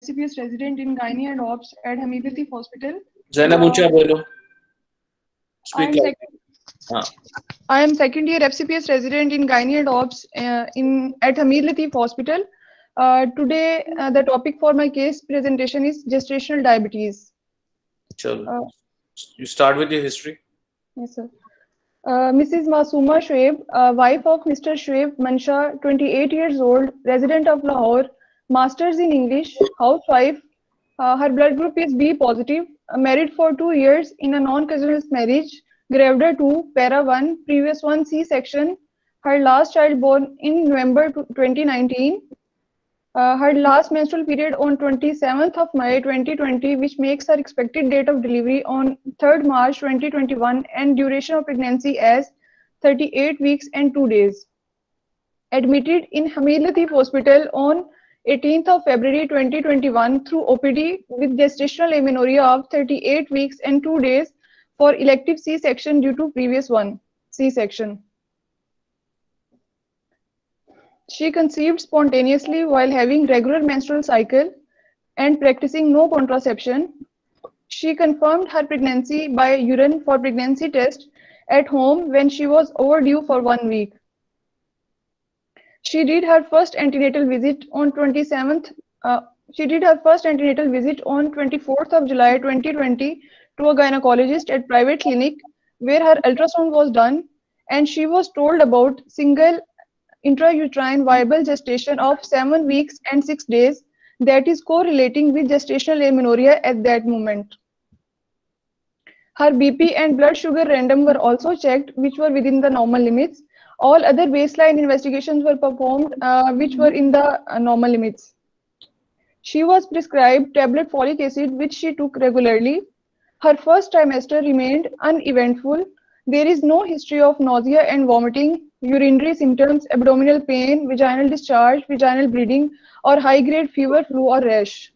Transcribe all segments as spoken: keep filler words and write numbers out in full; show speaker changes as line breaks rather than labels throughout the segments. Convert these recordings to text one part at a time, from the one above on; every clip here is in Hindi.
C P S resident in Gynae and Obs at Hamid Latif Hospital.
Zainab,
Uh,
ऊंचा बोलो.
I
Speak
am,
loud.
sec-
हाँ.
I am second year F C P S resident in Gynae and Obs uh, in at Hamid Latif Hospital. Uh, today, uh, the topic for my case presentation is gestational diabetes.
चलो.
Uh,
You start with your history.
yes, sir. Uh, Missus Masooma Shoaib, uh, wife of Mister Shoaib Mansha, twenty-eight years old, resident of Lahore, masters in English, housewife. Uh, her blood group is B positive, uh, married for two years in a non-cousinous marriage, Gravida two, Para one, previous one C-section. Her last child born in November twenty nineteen. Uh, her last menstrual period on twenty-seventh of May twenty twenty, which makes her expected date of delivery on third March twenty twenty-one, and duration of pregnancy as thirty-eight weeks and two days. Admitted in Hamid Latif Hospital on eighteenth of February twenty twenty-one through O P D with gestational amenorrhea of thirty-eight weeks and two days for elective C-section due to previous one C-section. She conceived spontaneously while having regular menstrual cycle and practicing no contraception. She confirmed her pregnancy by urine for pregnancy test at home when she was overdue for one week. She did her first antenatal visit on twenty-seventh. Uh, she did her first antenatal visit on twenty-fourth of July twenty twenty to a gynecologist at private clinic where her ultrasound was done, and she was told about single intrauterine viable gestation of seven weeks and six days that is correlating with gestational amenorrhea at that moment. Her B P and blood sugar random were also checked, which were within the normal limits. All other baseline investigations were performed, uh, which were in the uh, normal limits. She was prescribed tablet folic acid, which she took regularly. Her first trimester remained uneventful. There is no history of nausea and vomiting, urinary symptoms, abdominal pain, vaginal discharge, vaginal bleeding, or high-grade fever, flu, or rash.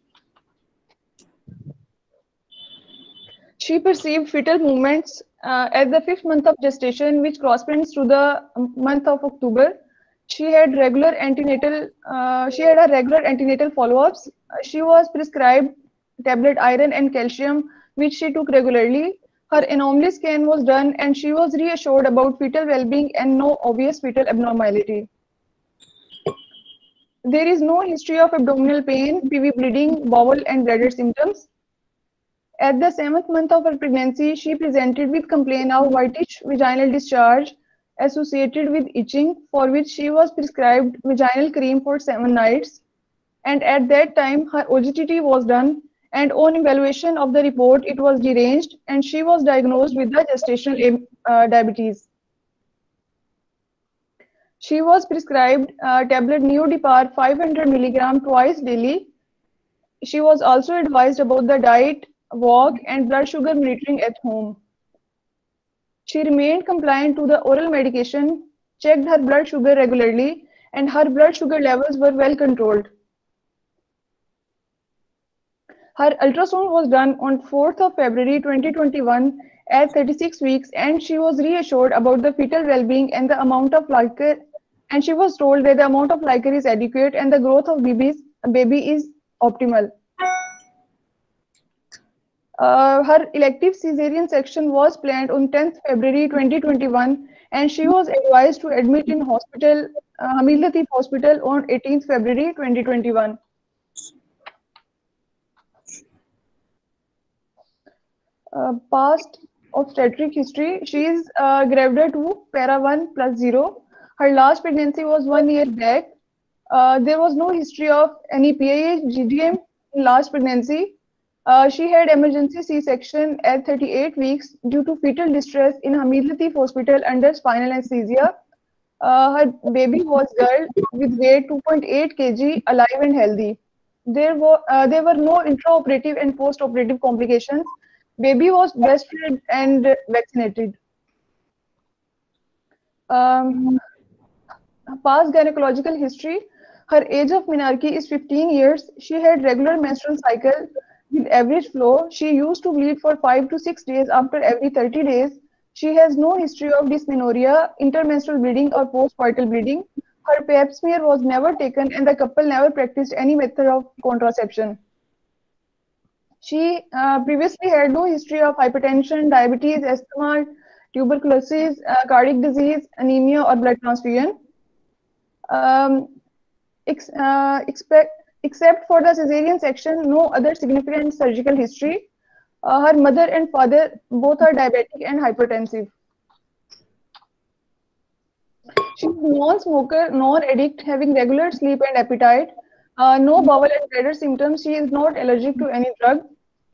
She perceived fetal movements uh, at the fifth month of gestation, which corresponds to the month of October. She had regular antenatal. Uh, she had a regular antenatal follow-ups. She was prescribed tablet iron and calcium, which she took regularly. Her anomaly scan was done, and she was reassured about fetal well-being and no obvious fetal abnormality. There is no history of abdominal pain, P V bleeding, bowel, and bladder symptoms. At the seventh month of her pregnancy, she presented with complaint of whitish vaginal discharge associated with itching, for which she was prescribed vaginal cream for seven nights. And at that time, her O G T T was done, and on evaluation of the report, it was deranged, and she was diagnosed with the gestational uh, diabetes. She was prescribed uh, tablet Neodipar five hundred milligram twice daily. She was also advised about the diet, walk, and blood sugar monitoring at home. She remained compliant to the oral medication, checked her blood sugar regularly, and her blood sugar levels were well controlled. Her ultrasound was done on fourth of February twenty twenty-one at thirty-six weeks, and she was reassured about the fetal well-being and the amount of liquor, and she was told that the amount of liquor is adequate and the growth of baby's, baby is optimal. Uh, her elective cesarean section was planned on tenth February twenty twenty-one, and she was advised to admit in hospital, uh, Hamid Latif Hospital on eighteenth February twenty twenty-one. Uh, past obstetric history. She is uh, Gravida two, Para one plus zero. Her last pregnancy was one year back. Uh, there was no history of any P I H, G D M in last pregnancy. Uh, she had emergency C-section at thirty-eight weeks due to fetal distress in Hamid Latif Hospital under spinal anesthesia. Uh, her baby was girl with weight two point eight kilograms, alive and healthy. There were uh, there were no intraoperative and post-operative complications. Baby was breastfed and vaccinated. Um, past gynecological history. Her age of menarche is fifteen years. She had regular menstrual cycle with average flow. She used to bleed for five to six days after every thirty days. She has no history of dysmenorrhea, intermenstrual bleeding, or postpartum bleeding. Her pap smear was never taken, and the couple never practiced any method of contraception. She uh, previously had no history of hypertension, diabetes, asthma, tuberculosis, uh, cardiac disease, anemia, or blood transfusion. Um, ex- uh, expect, except for the cesarean section, no other significant surgical history. Uh, her mother and father both are diabetic and hypertensive. She is non-smoker, non-addict, having regular sleep and appetite. Uh, no bowel and bladder symptoms. She is not allergic to any drug.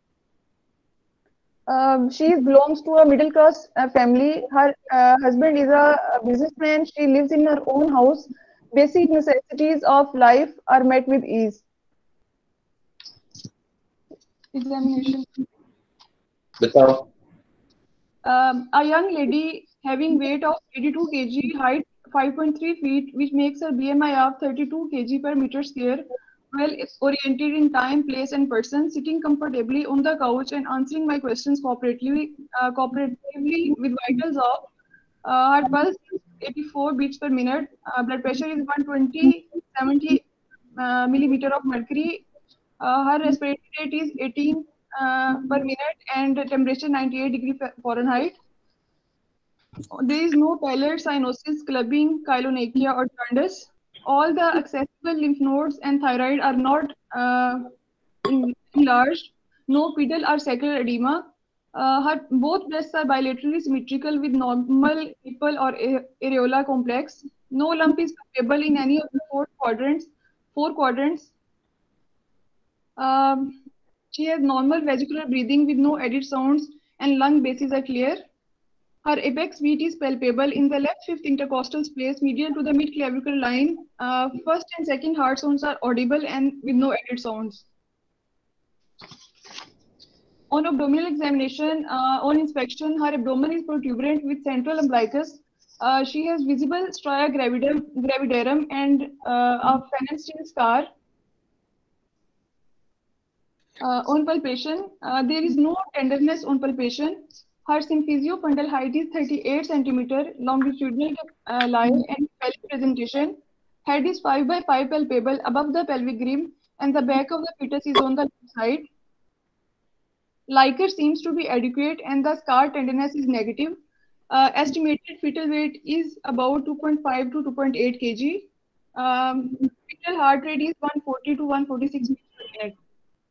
Um, she belongs to a middle class uh, family. Her uh, husband is a, a businessman. She lives in her own house. Basic necessities of life are met with ease. Examination.
बताओ.
Um, a young lady having weight of eighty-two kilograms, height five point three feet, which makes her B M I of thirty-two kilograms per meter square, well oriented in time, place, and person, sitting comfortably on the couch and answering my questions cooperatively, uh, cooperatively with vitals of uh, her pulse is eighty-four beats per minute, uh, blood pressure is one twenty seventy uh, millimeter of mercury, uh, her respiratory rate is eighteen uh, per minute, and temperature ninety-eight degree Fahrenheit. There is no pallid cyanosis, clubbing, chylonychia, or jaundice. All the accessible lymph nodes and thyroid are not uh, en- enlarged. No pedal or sacral edema. Uh, her both breasts are bilaterally symmetrical with normal nipple or a- areola complex. No lump is palpable in any of the four quadrants. Four quadrants. Um, she has normal vesicular breathing with no added sounds, and lung bases are clear. Her apex beat is palpable in the left fifth intercostal space medial to the mid-clavicle line. Uh, first and second heart sounds are audible and with no added sounds. On abdominal examination, uh, on inspection, her abdomen is protuberant with central umbilicus. Uh, she has visible stria gravidarum, gravidarum and uh, a phalansteal scar. Uh, on palpation, uh, there is no tenderness on palpation. Her symphysiopundal height is thirty-eight centimeter, longitudinal uh, line and pelvic presentation. Head is five by five palpable above the pelvic rim, and the back of the fetus is on the left side. Liquor seems to be adequate, and the scar tenderness is negative. Uh, estimated fetal weight is about two point five to two point eight kilograms. Um, fetal heart rate is one forty to one forty-six beats per minute.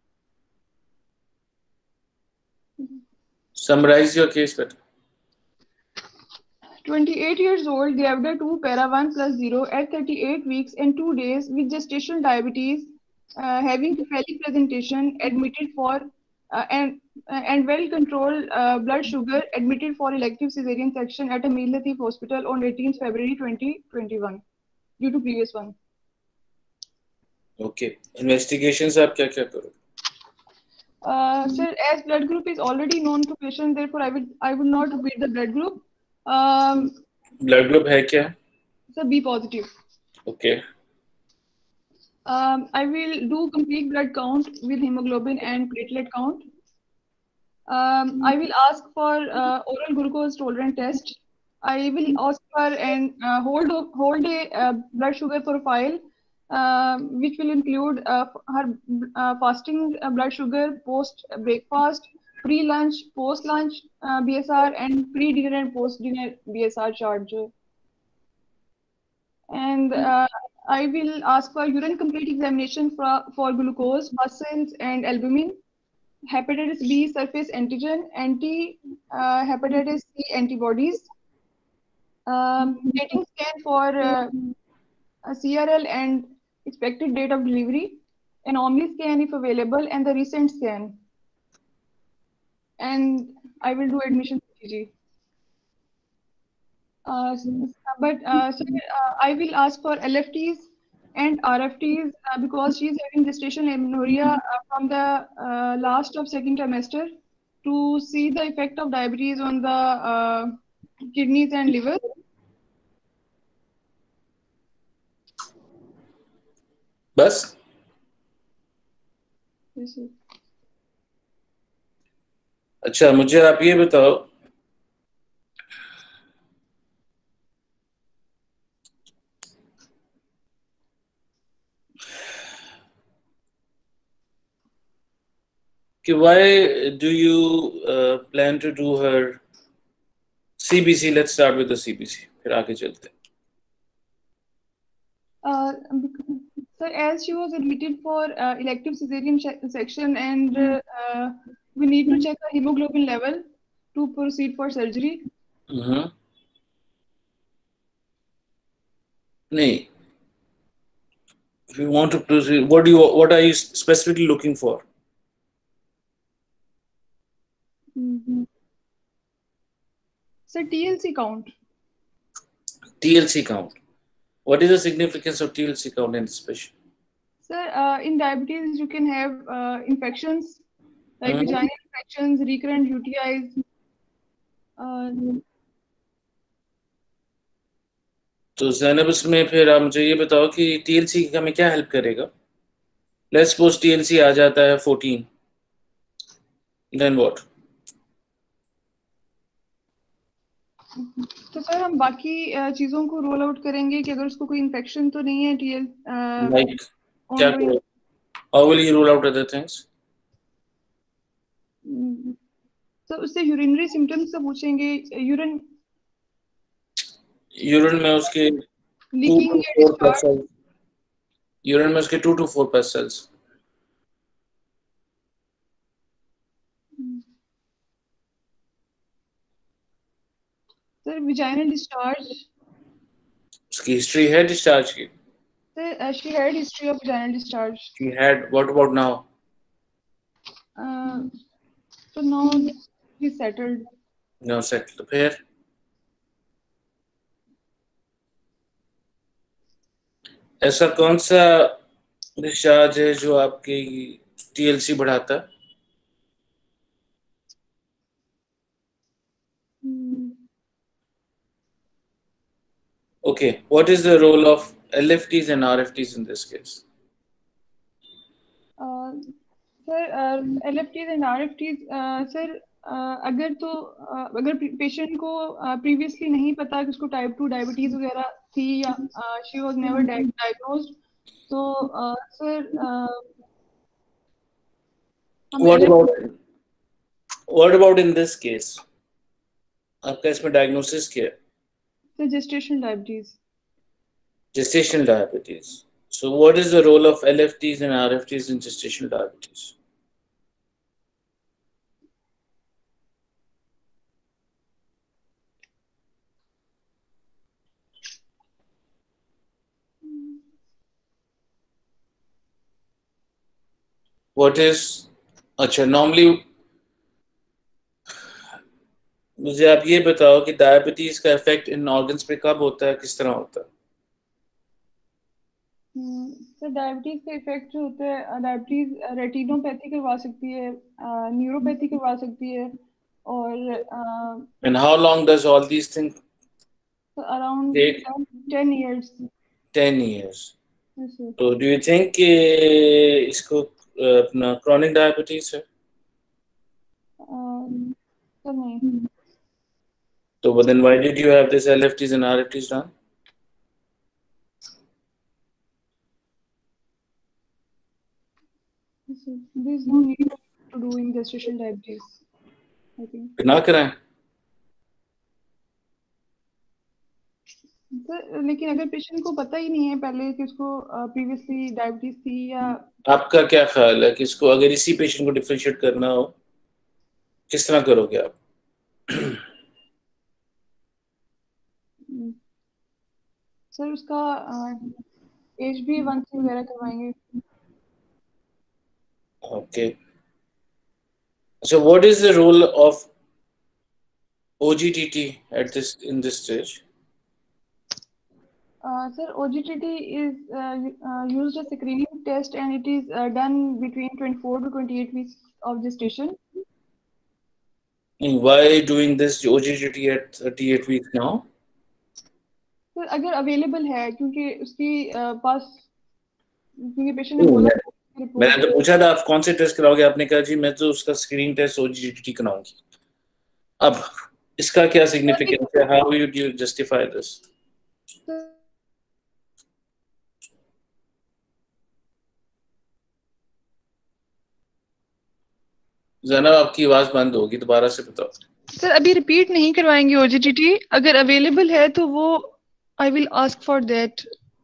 Summarize your case better.
twenty-eight years old, gravida two, para one plus zero at thirty-eight weeks and two days with gestational diabetes, uh, having cephalic presentation, admitted for uh, and uh, and well controlled uh, blood sugar, admitted for elective cesarean section at a Mir Latif hospital on eighteenth February twenty twenty-one due to previous one.
Okay. Investigations आप क्या क्या करो?
Uh, sir, as blood group is already known to patient, therefore I would I would not repeat the blood group. Um,
Blood group है क्या?
sir, B positive.
Okay.
Um, I will do complete blood count with hemoglobin and platelet count. Um, I will ask for uh, oral glucose tolerant test. I will ask for an uh, whole, do- whole day uh, blood sugar profile, uh, which will include uh, her uh, fasting uh, blood sugar, post breakfast, pre lunch, post lunch uh, B S R, and pre dinner and post dinner B S R charge. And uh, I will ask for urine complete examination for, for glucose, muscles, and albumin. Hepatitis B surface antigen, anti uh, hepatitis C antibodies. Um, dating scan for uh, a C R L and expected date of delivery. An Omni scan if available, and the recent scan. And I will do admission C G. Uh, but uh, so, uh, I will ask for L F Ts and R F Ts uh, because she is having gestational amenorrhea uh, from the uh, last of second trimester to see the effect of diabetes on the uh, kidneys and liver.
बस.
Yes, sir.
अच्छा, मुझे आप ये बताओ कि why do you uh, plan to do her C B C? Let's start with the C B C. फिर आगे चलते हैं.
Uh, so as she was admitted for uh, elective cesarean section, and uh, uh, we need to check her hemoglobin level to proceed for surgery.
Mm-hmm. नहीं. If you want to proceed, what do you what are you specifically looking for?
Mm-hmm. So T L C count.
T L C count. What is the significance of T L C count in this patient?
Sir, uh, in diabetes, you can have uh, infections like
Mm-hmm.
vaginal infections, recurrent U T Is. Uh,
तो ज़ैनब इसमें फिर आप मुझे ये बताओ कि T L C हमें क्या हेल्प करेगा? Let's suppose T L C आ जाता है fourteen. Then what?
तो सर हम बाकी uh, चीजों को रोल आउट करेंगे कि अगर उसको कोई इन्फेक्शन तो नहीं है टीएल
Like क्या करो? How will you rule out other things?
तो उससे यूरिनरी सिम्टम्स से पूछेंगे. यूरिन
यूरिन में उसके
लीकिंग या डिस्चार्ज.
यूरिन में उसके two to four pastilles.
Sir vaginal discharge.
उसकी हिस्ट्री है डिस्चार्ज की?
Sir she had history of vaginal discharge.
She had. What about now?
Uh, so now he's settled.
Now settled. फिर ऐसा कौन सा डिस्चार्ज है जो आपकी T L C बढ़ाता है?
Hmm.
Okay. What is the role of L F Ts and R F Ts in this case?
Uh, sir, uh, L F Ts and R F Ts, uh, sir, uh, अगर तो uh, अगर पेशेंट को प्रीवियसली uh, नहीं पता कि उसको टाइप टू डायबिटीज वगैरह थी या शी वाज नेवर डायग्नोज्ड, तो sir
What about what about in this case? आपका इसमें डायग्नोसिस क्या है?
Sir gestational diabetes.
Gestational diabetes. So what is the role of L F Ts and R F Ts in gestational diabetes? What is अच्छा normally मुझे आप ये बताओ कि डायबिटीज का इफेक्ट इन ऑर्गन्स पे कब होता है, किस तरह होता है?
सर डायबिटीज का इफेक्ट जो होता है, डायबिटीज रेटिनोपैथी करवा सकती है, न्यूरोपैथी करवा सकती है, और
And how long does all these things
around
take?
ten years.
ten years.
Yes, sir.
तो do you think कि इसको अपना chronic diabetes है?
Um, सर नहीं.
तो but then why did you have this L F Ts and R F Ts done?
Yes, sir. There is no need to do in gestational diabetes, I think.
ना कराएं.
सर लेकिन अगर पेशेंट को पता ही नहीं है पहले कि उसको प्रीवियसली डायबिटीज थी या.
आपका क्या ख्याल है कि इसको अगर इसी पेशेंट को डिफरेंशिएट करना हो किस तरह करोगे आप?
सर उसका एच बी वन सी वगैरह करवाएंगे.
Okay. So what is the role of O G T T at this in this stage?
Uh, sir, O G T T is uh, uh, used as a screening test, and it is uh, done between twenty-four to twenty-eight weeks of gestation.
And why doing this O G T T at thirty-eight weeks now?
Sir अगर अवेलेबल है, क्योंकि उसकी uh, पास क्योंकि पेशेंट ने बोला.
मैंने तो पूछा था आप कौन से टेस्ट कराओगे, आपने कहा जी मैं तो उसका screening test O G T T कराऊंगी. अब इसका क्या सिग्निफिकेंस है? How you do justify this? जनाब आपकी आवाज बंद होगी, दोबारा से बताओ।
सर अभी रिपीट नहीं करवाएंगे ओजीटीटी, अगर अवेलेबल है तो वो I will ask for that.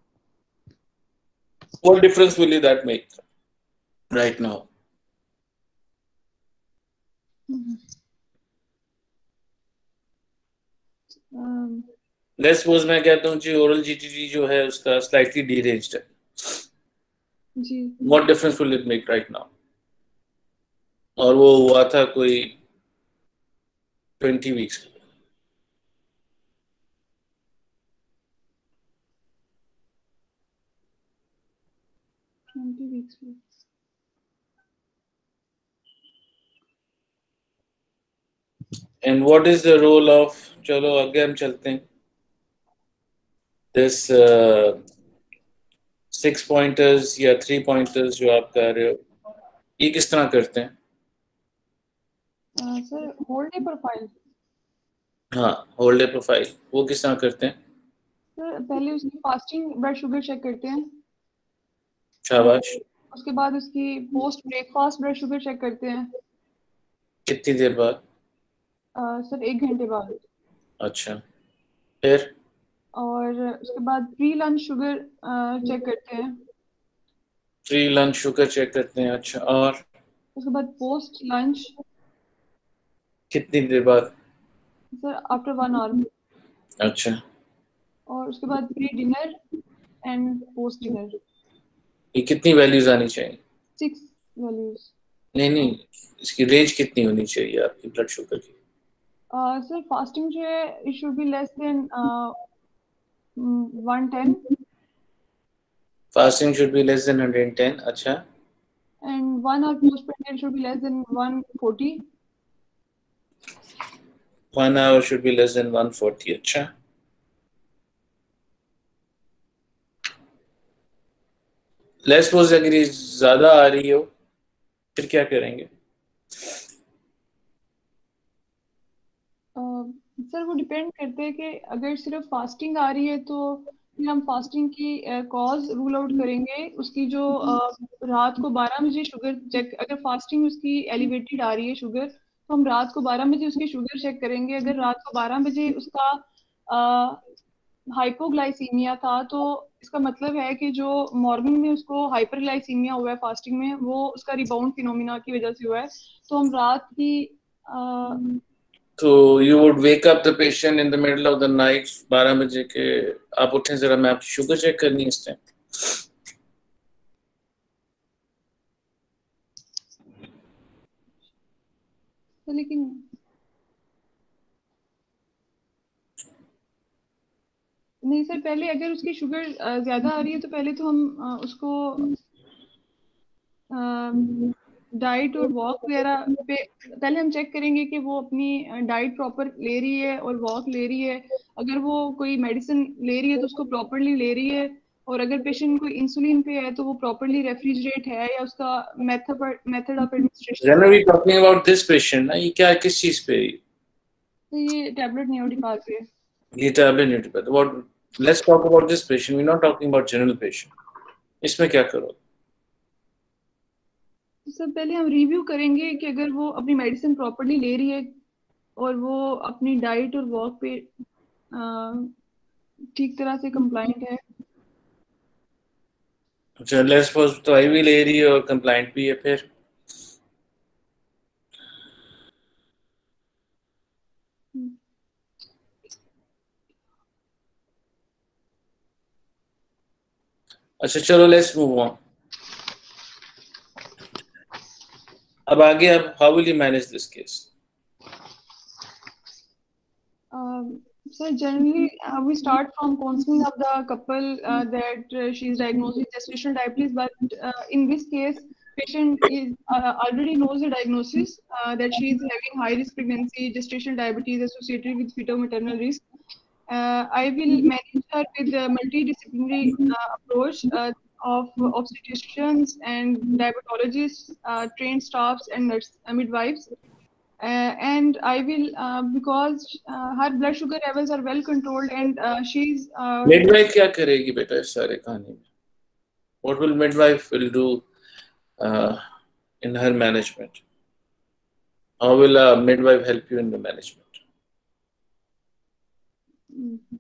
What difference will that make right now? Let's suppose मैं कहता हूँ जी ओरल जीटीटी जो है उसका स्लाइटली डीरेंज्ड है
जी।
What difference will it make right now? और वो हुआ था कोई ट्वेंटी वीक्स में।
ट्वेंटी वीक्स में।
And what is the role of, चलो आगे हम चलते हैं, this uh, सिक्स पॉइंटर्स या थ्री पॉइंटर्स जो आप कर रहे हो, ये किस तरह करते हैं?
Sir whole day profile.
हाँ, होल्ड डे प्रोफाइल, वो किस तरह करते हैं?
सर पहले उसकी फास्टिंग ब्लड शुगर चेक करते हैं।
शाबाश।
उसके बाद उसकी post breakfast blood sugar check करते हैं।
कितनी देर बाद?
uh, सर एक घंटे बाद।
अच्छा, फिर?
और उसके बाद प्री लंच शुगर चेक करते हैं।
प्री लंच शुगर चेक करते हैं, अच्छा, और
उसके बाद पोस्ट लंच।
कितनी देर बाद?
Sir after one hour.
अच्छा,
और उसके बाद pre dinner and post dinner.
ये कितनी वैल्यूज आनी चाहिए?
Six values.
नहीं नहीं, इसकी रेंज कितनी होनी चाहिए आपकी ब्लड शुगर की?
सर फास्टिंग जो है it should be less than one ten.
Fasting should be less than hundred ten, अच्छा।
And one hour post dinner should be less than one forty.
One hour should be less than one forty, अच्छा। लेट्स सपोज अगर ये ज्यादा आ रही हो फिर क्या करेंगे?
सर uh, वो डिपेंड करते हैं कि अगर सिर्फ फास्टिंग आ रही है तो फिर हम फास्टिंग की कॉज रूल आउट करेंगे। उसकी जो uh, रात को बारह बजे शुगर चेक, अगर फास्टिंग उसकी एलिवेटेड आ रही है शुगर तो हम रात को बारह बजे उसकी शुगर चेक करेंगे। अगर रात को बारह बजे उसका हाइपोग्लाइसीमिया था तो इसका मतलब है कि जो मॉर्निंग में उसको हाइपरग्लाइसीमिया हुआ है फास्टिंग में, वो उसका रिबाउंड फिनोमिना की वजह से हुआ है। तो हम रात की uh,
तो you would wake up the patient in the middle of the night, बारह बजे के, आप उठें जरा मैं आपकी शुगर चेक करनी है इस टाइम।
तो लेकिन नहीं सर, पहले अगर उसकी शुगर ज्यादा आ रही है तो पहले तो हम उसको डाइट और वॉक वगैरह पे पहले हम चेक करेंगे कि वो अपनी डाइट प्रॉपर ले रही है और वॉक ले रही है। अगर वो कोई मेडिसिन ले रही है तो उसको प्रॉपरली ले रही है। और अगर पेशेंट कोई इंसुलिन पे है तो वो प्रॉपरली रेफ्रिजरेट है या उसका method method of administration.
When are we talking about this patient ना, ये क्या किस चीज पे?
तो ये टैबलेट नियोडिपाल पे।
ये टैबलेट नियोडिपाल। What? Let's talk about this patient. We're not talking about general patient. इसमें क्या करो?
सब पहले हम रिव्यू करेंगे कि अगर वो अपनी मेडिसिन प्रॉपरली ले रही है और वो अपनी डाइट और वॉक पे ठीक तरह से कंप्लाइंट है।
अच्छा, लेट्स सपोज दवाई भी ले रही है और कंप्लाइंट भी है, फिर? अच्छा चलो, लेट्स मूव ऑन। अब आगे, अब how will you manage this case?
So generally, uh, we start from counseling of the couple uh, that uh, she is diagnosed with gestational diabetes, but uh, in this case, patient is uh, already knows the diagnosis uh, that she is having high risk pregnancy, gestational diabetes associated with fetal maternal risk. Uh, I will manage her with a multidisciplinary uh, approach uh, of obstetricians and diabetologists, uh, trained staffs and nurse, uh, midwives. Uh, and I will uh, because uh, her blood sugar levels are well controlled and uh, she's uh,
midwife क्या करेगी बेटा इस सारे कहानी में? What will midwife will do uh, in her management? How will a midwife help you in the management?
Mm.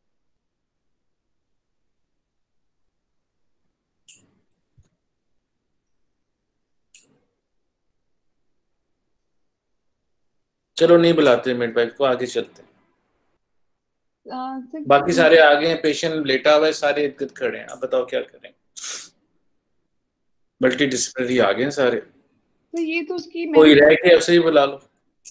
चलो नहीं बुलाते मिडवाइफ को, आगे चलते हैं।
Uh, sir,
बाकी सारे आगे हैं, पेशेंट लेटा हुआ है, सारे इर्द गिर्द खड़े हैं, आप बताओ क्या करें। मल्टी डिसिप्लिनरी आ गए हैं सारे।
तो ये तो उसकी
कोई रह के ऐसे ही बुला लो।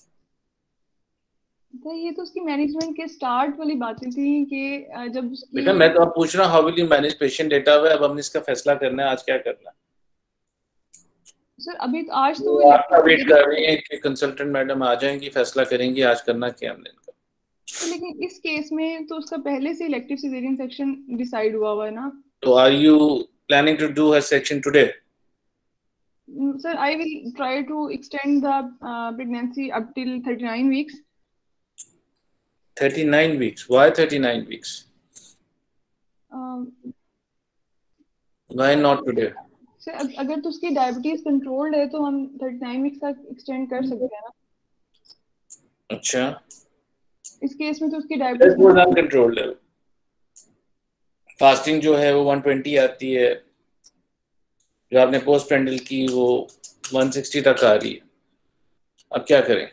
तो ये तो उसकी मैनेजमेंट के स्टार्ट वाली बातें थी कि अ, जब उसकी
बेटा मैं तो अब पूछ रहा हूँ, how will you manage patient लेटा हुआ है, अब हमने इसका फैसला करना है, आज क्या करना है।
सर अभी तो आज तो
वो
वो
आपका वेट
इलेक्टिव
कर रही हैं कि कंसल्टेंट मैडम आ जाएंगी, फैसला करेंगी आज करना क्या हमने इनका।
तो लेकिन इस केस में तो उसका पहले से इलेक्टिव सिजेरियन सेक्शन डिसाइड हुआ हुआ है ना।
तो are you planning to do her section today?
Sir I will try to extend the pregnancy up till thirty-nine weeks.
thirty-nine weeks? Why thirty-nine weeks?
Um,
Why not today?
Sir अग- अगर तो उसकी डायबिटीज कंट्रोल्ड है तो हम thirty-nine weeks तक एक्सटेंड कर सकते हैं ना।
अच्छा,
इस केस में तो उसकी
That
diabetes
was uncontrolled level. Fasting जो है वो one twenty आती है, जो आपने पोस्ट पेंडल की वो one sixty तक आ रही है, अब क्या करें?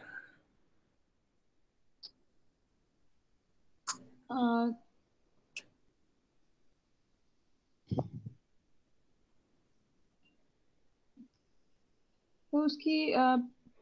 तो उसकी अ,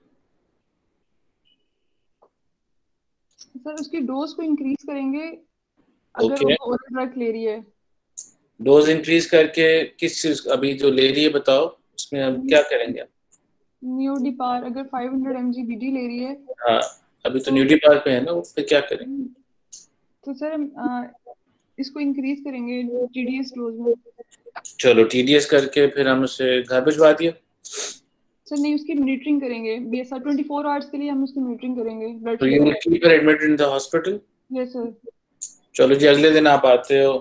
सर उसकी डोज को इंक्रीज करेंगे अगर
ओके,
वो ओरल ड्रग ले रही है।
डोज इंक्रीज करके किस चीज अभी जो ले रही है बताओ, उसमें अब क्या करेंगे?
न्यूडिपार अगर five hundred mg बीडी ले रही है
हाँ, अभी तो
तो
न्यूडी पार्क पे है ना, उस पे क्या करें?
तो सर हम अ, इसको इंक्रीज करेंगे टीडीएस डोज में।
चलो टीडीएस करके फिर हम उसे घर भिजवा दिया।
सर नहीं उसकी मॉनिटरिंग करेंगे बीएसआर ट्वेंटी फोर आवर्स के लिए हम उसकी मॉनिटरिंग करेंगे ब्लड
तो you will
sugar.
Keep her admitted in the hospital.
Yes sir.
चलो जी, अगले दिन आप आते हो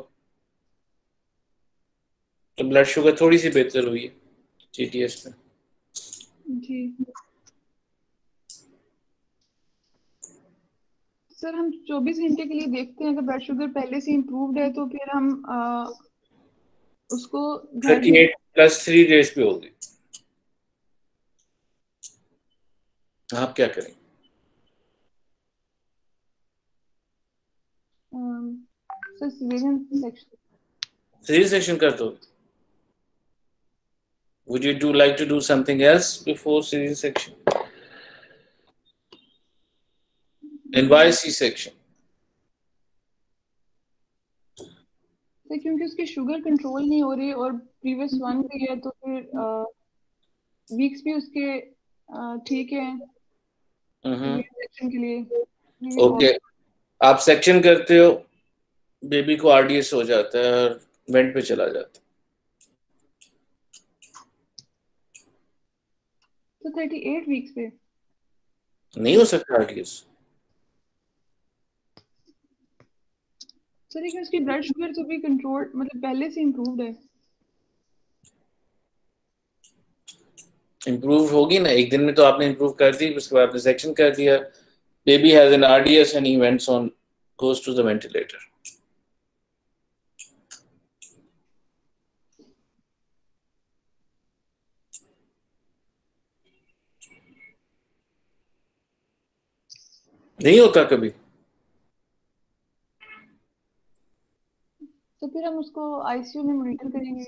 तो ब्लड शुगर थोड़ी सी बेहतर हुई है टीटीएस में।
जी सर हम चौबीस घंटे के लिए देखते हैं, अगर ब्लड शुगर पहले से इम्प्रूव्ड है तो फिर हम अ, उसको घर
thirty eight plus three days पे होगी, आप क्या करें?
Sir cesarean section.
Caesar section कर दो। Would you do like to do something else before cesarean section? And why C-section?
Sir क्योंकि उसकी शुगर कंट्रोल नहीं हो रही और प्रीवियस वन भी है तो फिर वीक्स भी उसके अ, ठीक है
हम्म,
सेक्शन के लिए।
ओके, आप सेक्शन करते हो, बेबी को आरडीएस हो जाता है और वेंट पे चला जाता
तो थर्टी एट वीक्स पे
है, नहीं हो सकता आरडीएस।
सर लेकिन उसकी ब्लड शुगर तो भी कंट्रोल मतलब पहले से इम्प्रूव्ड है।
इम्प्रूव होगी ना, एक दिन में तो आपने इम्प्रूव कर दी, उसके बाद आपने सेक्शन कर दिया, baby has an RDS and he vents on goes to the ventilator. नहीं होता कभी।
तो फिर हम उसको आईसीयू में मॉनिटर करेंगे।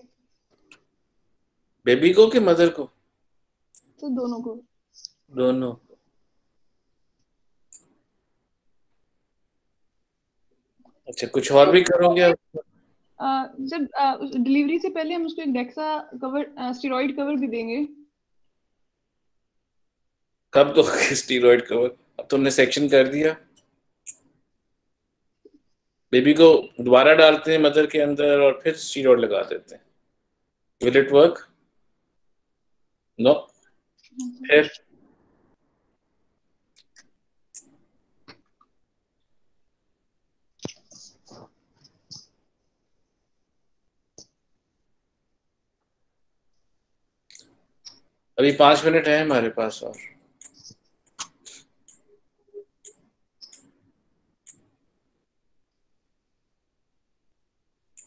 बेबी को कि मदर को?
तो दोनों को।
दोनों। अच्छा, कुछ और भी करोगे आप?
अ, जब डिलीवरी से पहले हम उसको एक डेक्सा कवर स्टेरॉइड कवर भी देंगे।
कब तो स्टीरॉइड कवर, अब तुमने सेक्शन कर दिया, बेबी को दोबारा डालते हैं मदर के अंदर और फिर स्टीरॉइड लगा देते हैं, विल इट वर्क? नो। फिर अभी पांच मिनट है हमारे पास और।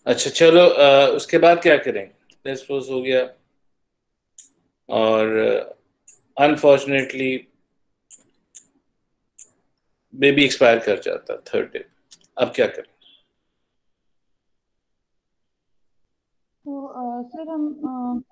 अच्छा चलो, आ, उसके बाद क्या करेंगे? सपोज हो गया और अनफॉर्चुनेटली बेबी एक्सपायर कर जाता थर्ड डे, अब क्या करें?
तो सर हम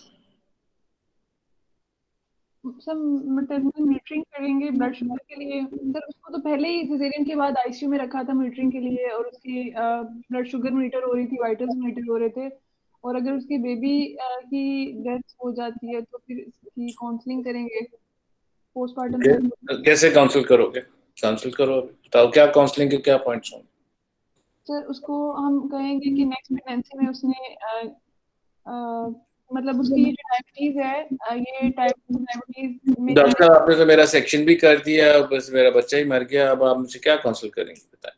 सब मैटरनल मीटरिंग करेंगे ब्लड शुगर के लिए। सर उसको तो पहले ही सिजेरियन के बाद आईसीयू में रखा था मीटरिंग के लिए, और उसकी ब्लड शुगर मीटर हो रही थी, वाइटल्स मीटर हो रहे थे। और अगर उसकी बेबी की डेथ हो जाती है तो फिर इसकी काउंसलिंग करेंगे पोस्टमार्टम तक।
कैसे काउंसिल करोगे? काउंसिल करो, बताओ क्या काउंसलिंग के क्या पॉइंट्स होंगे?
सर उसको हम कहेंगे कि नेक्स्ट प्रेगनेंसी में उसने अ, अ, मतलब उसकी जो डायबिटीज है, अ, ये टाइप टू डायबिटीज में
डॉक्टर साहब, आपने तो मेरा सेक्शन भी कर दिया, बस मेरा बच्चा ही मर गया, अब आप मुझे क्या काउंसिल करेंगे बताएं?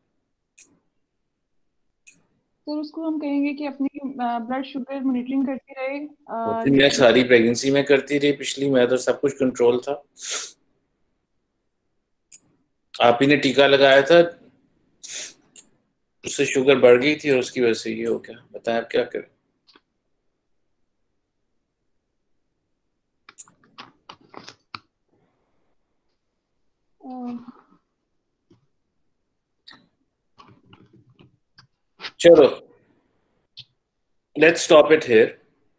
सर उसको हम कहेंगे कि अपनी ब्लड शुगर मॉनिटरिंग करती रहे।
वो
अ,
तो मैं सारी प्रेगनेंसी में करती रही पिछली, मैं तो सब कुछ कंट्रोल था। आप ही ने टीका लगाया था, उससे शुगर बढ़ गई थी और उसकी वजह से ये हो गया। बताएं आप क्या करें?
अ,
चलो, लेट्स स्टॉप इट हियर।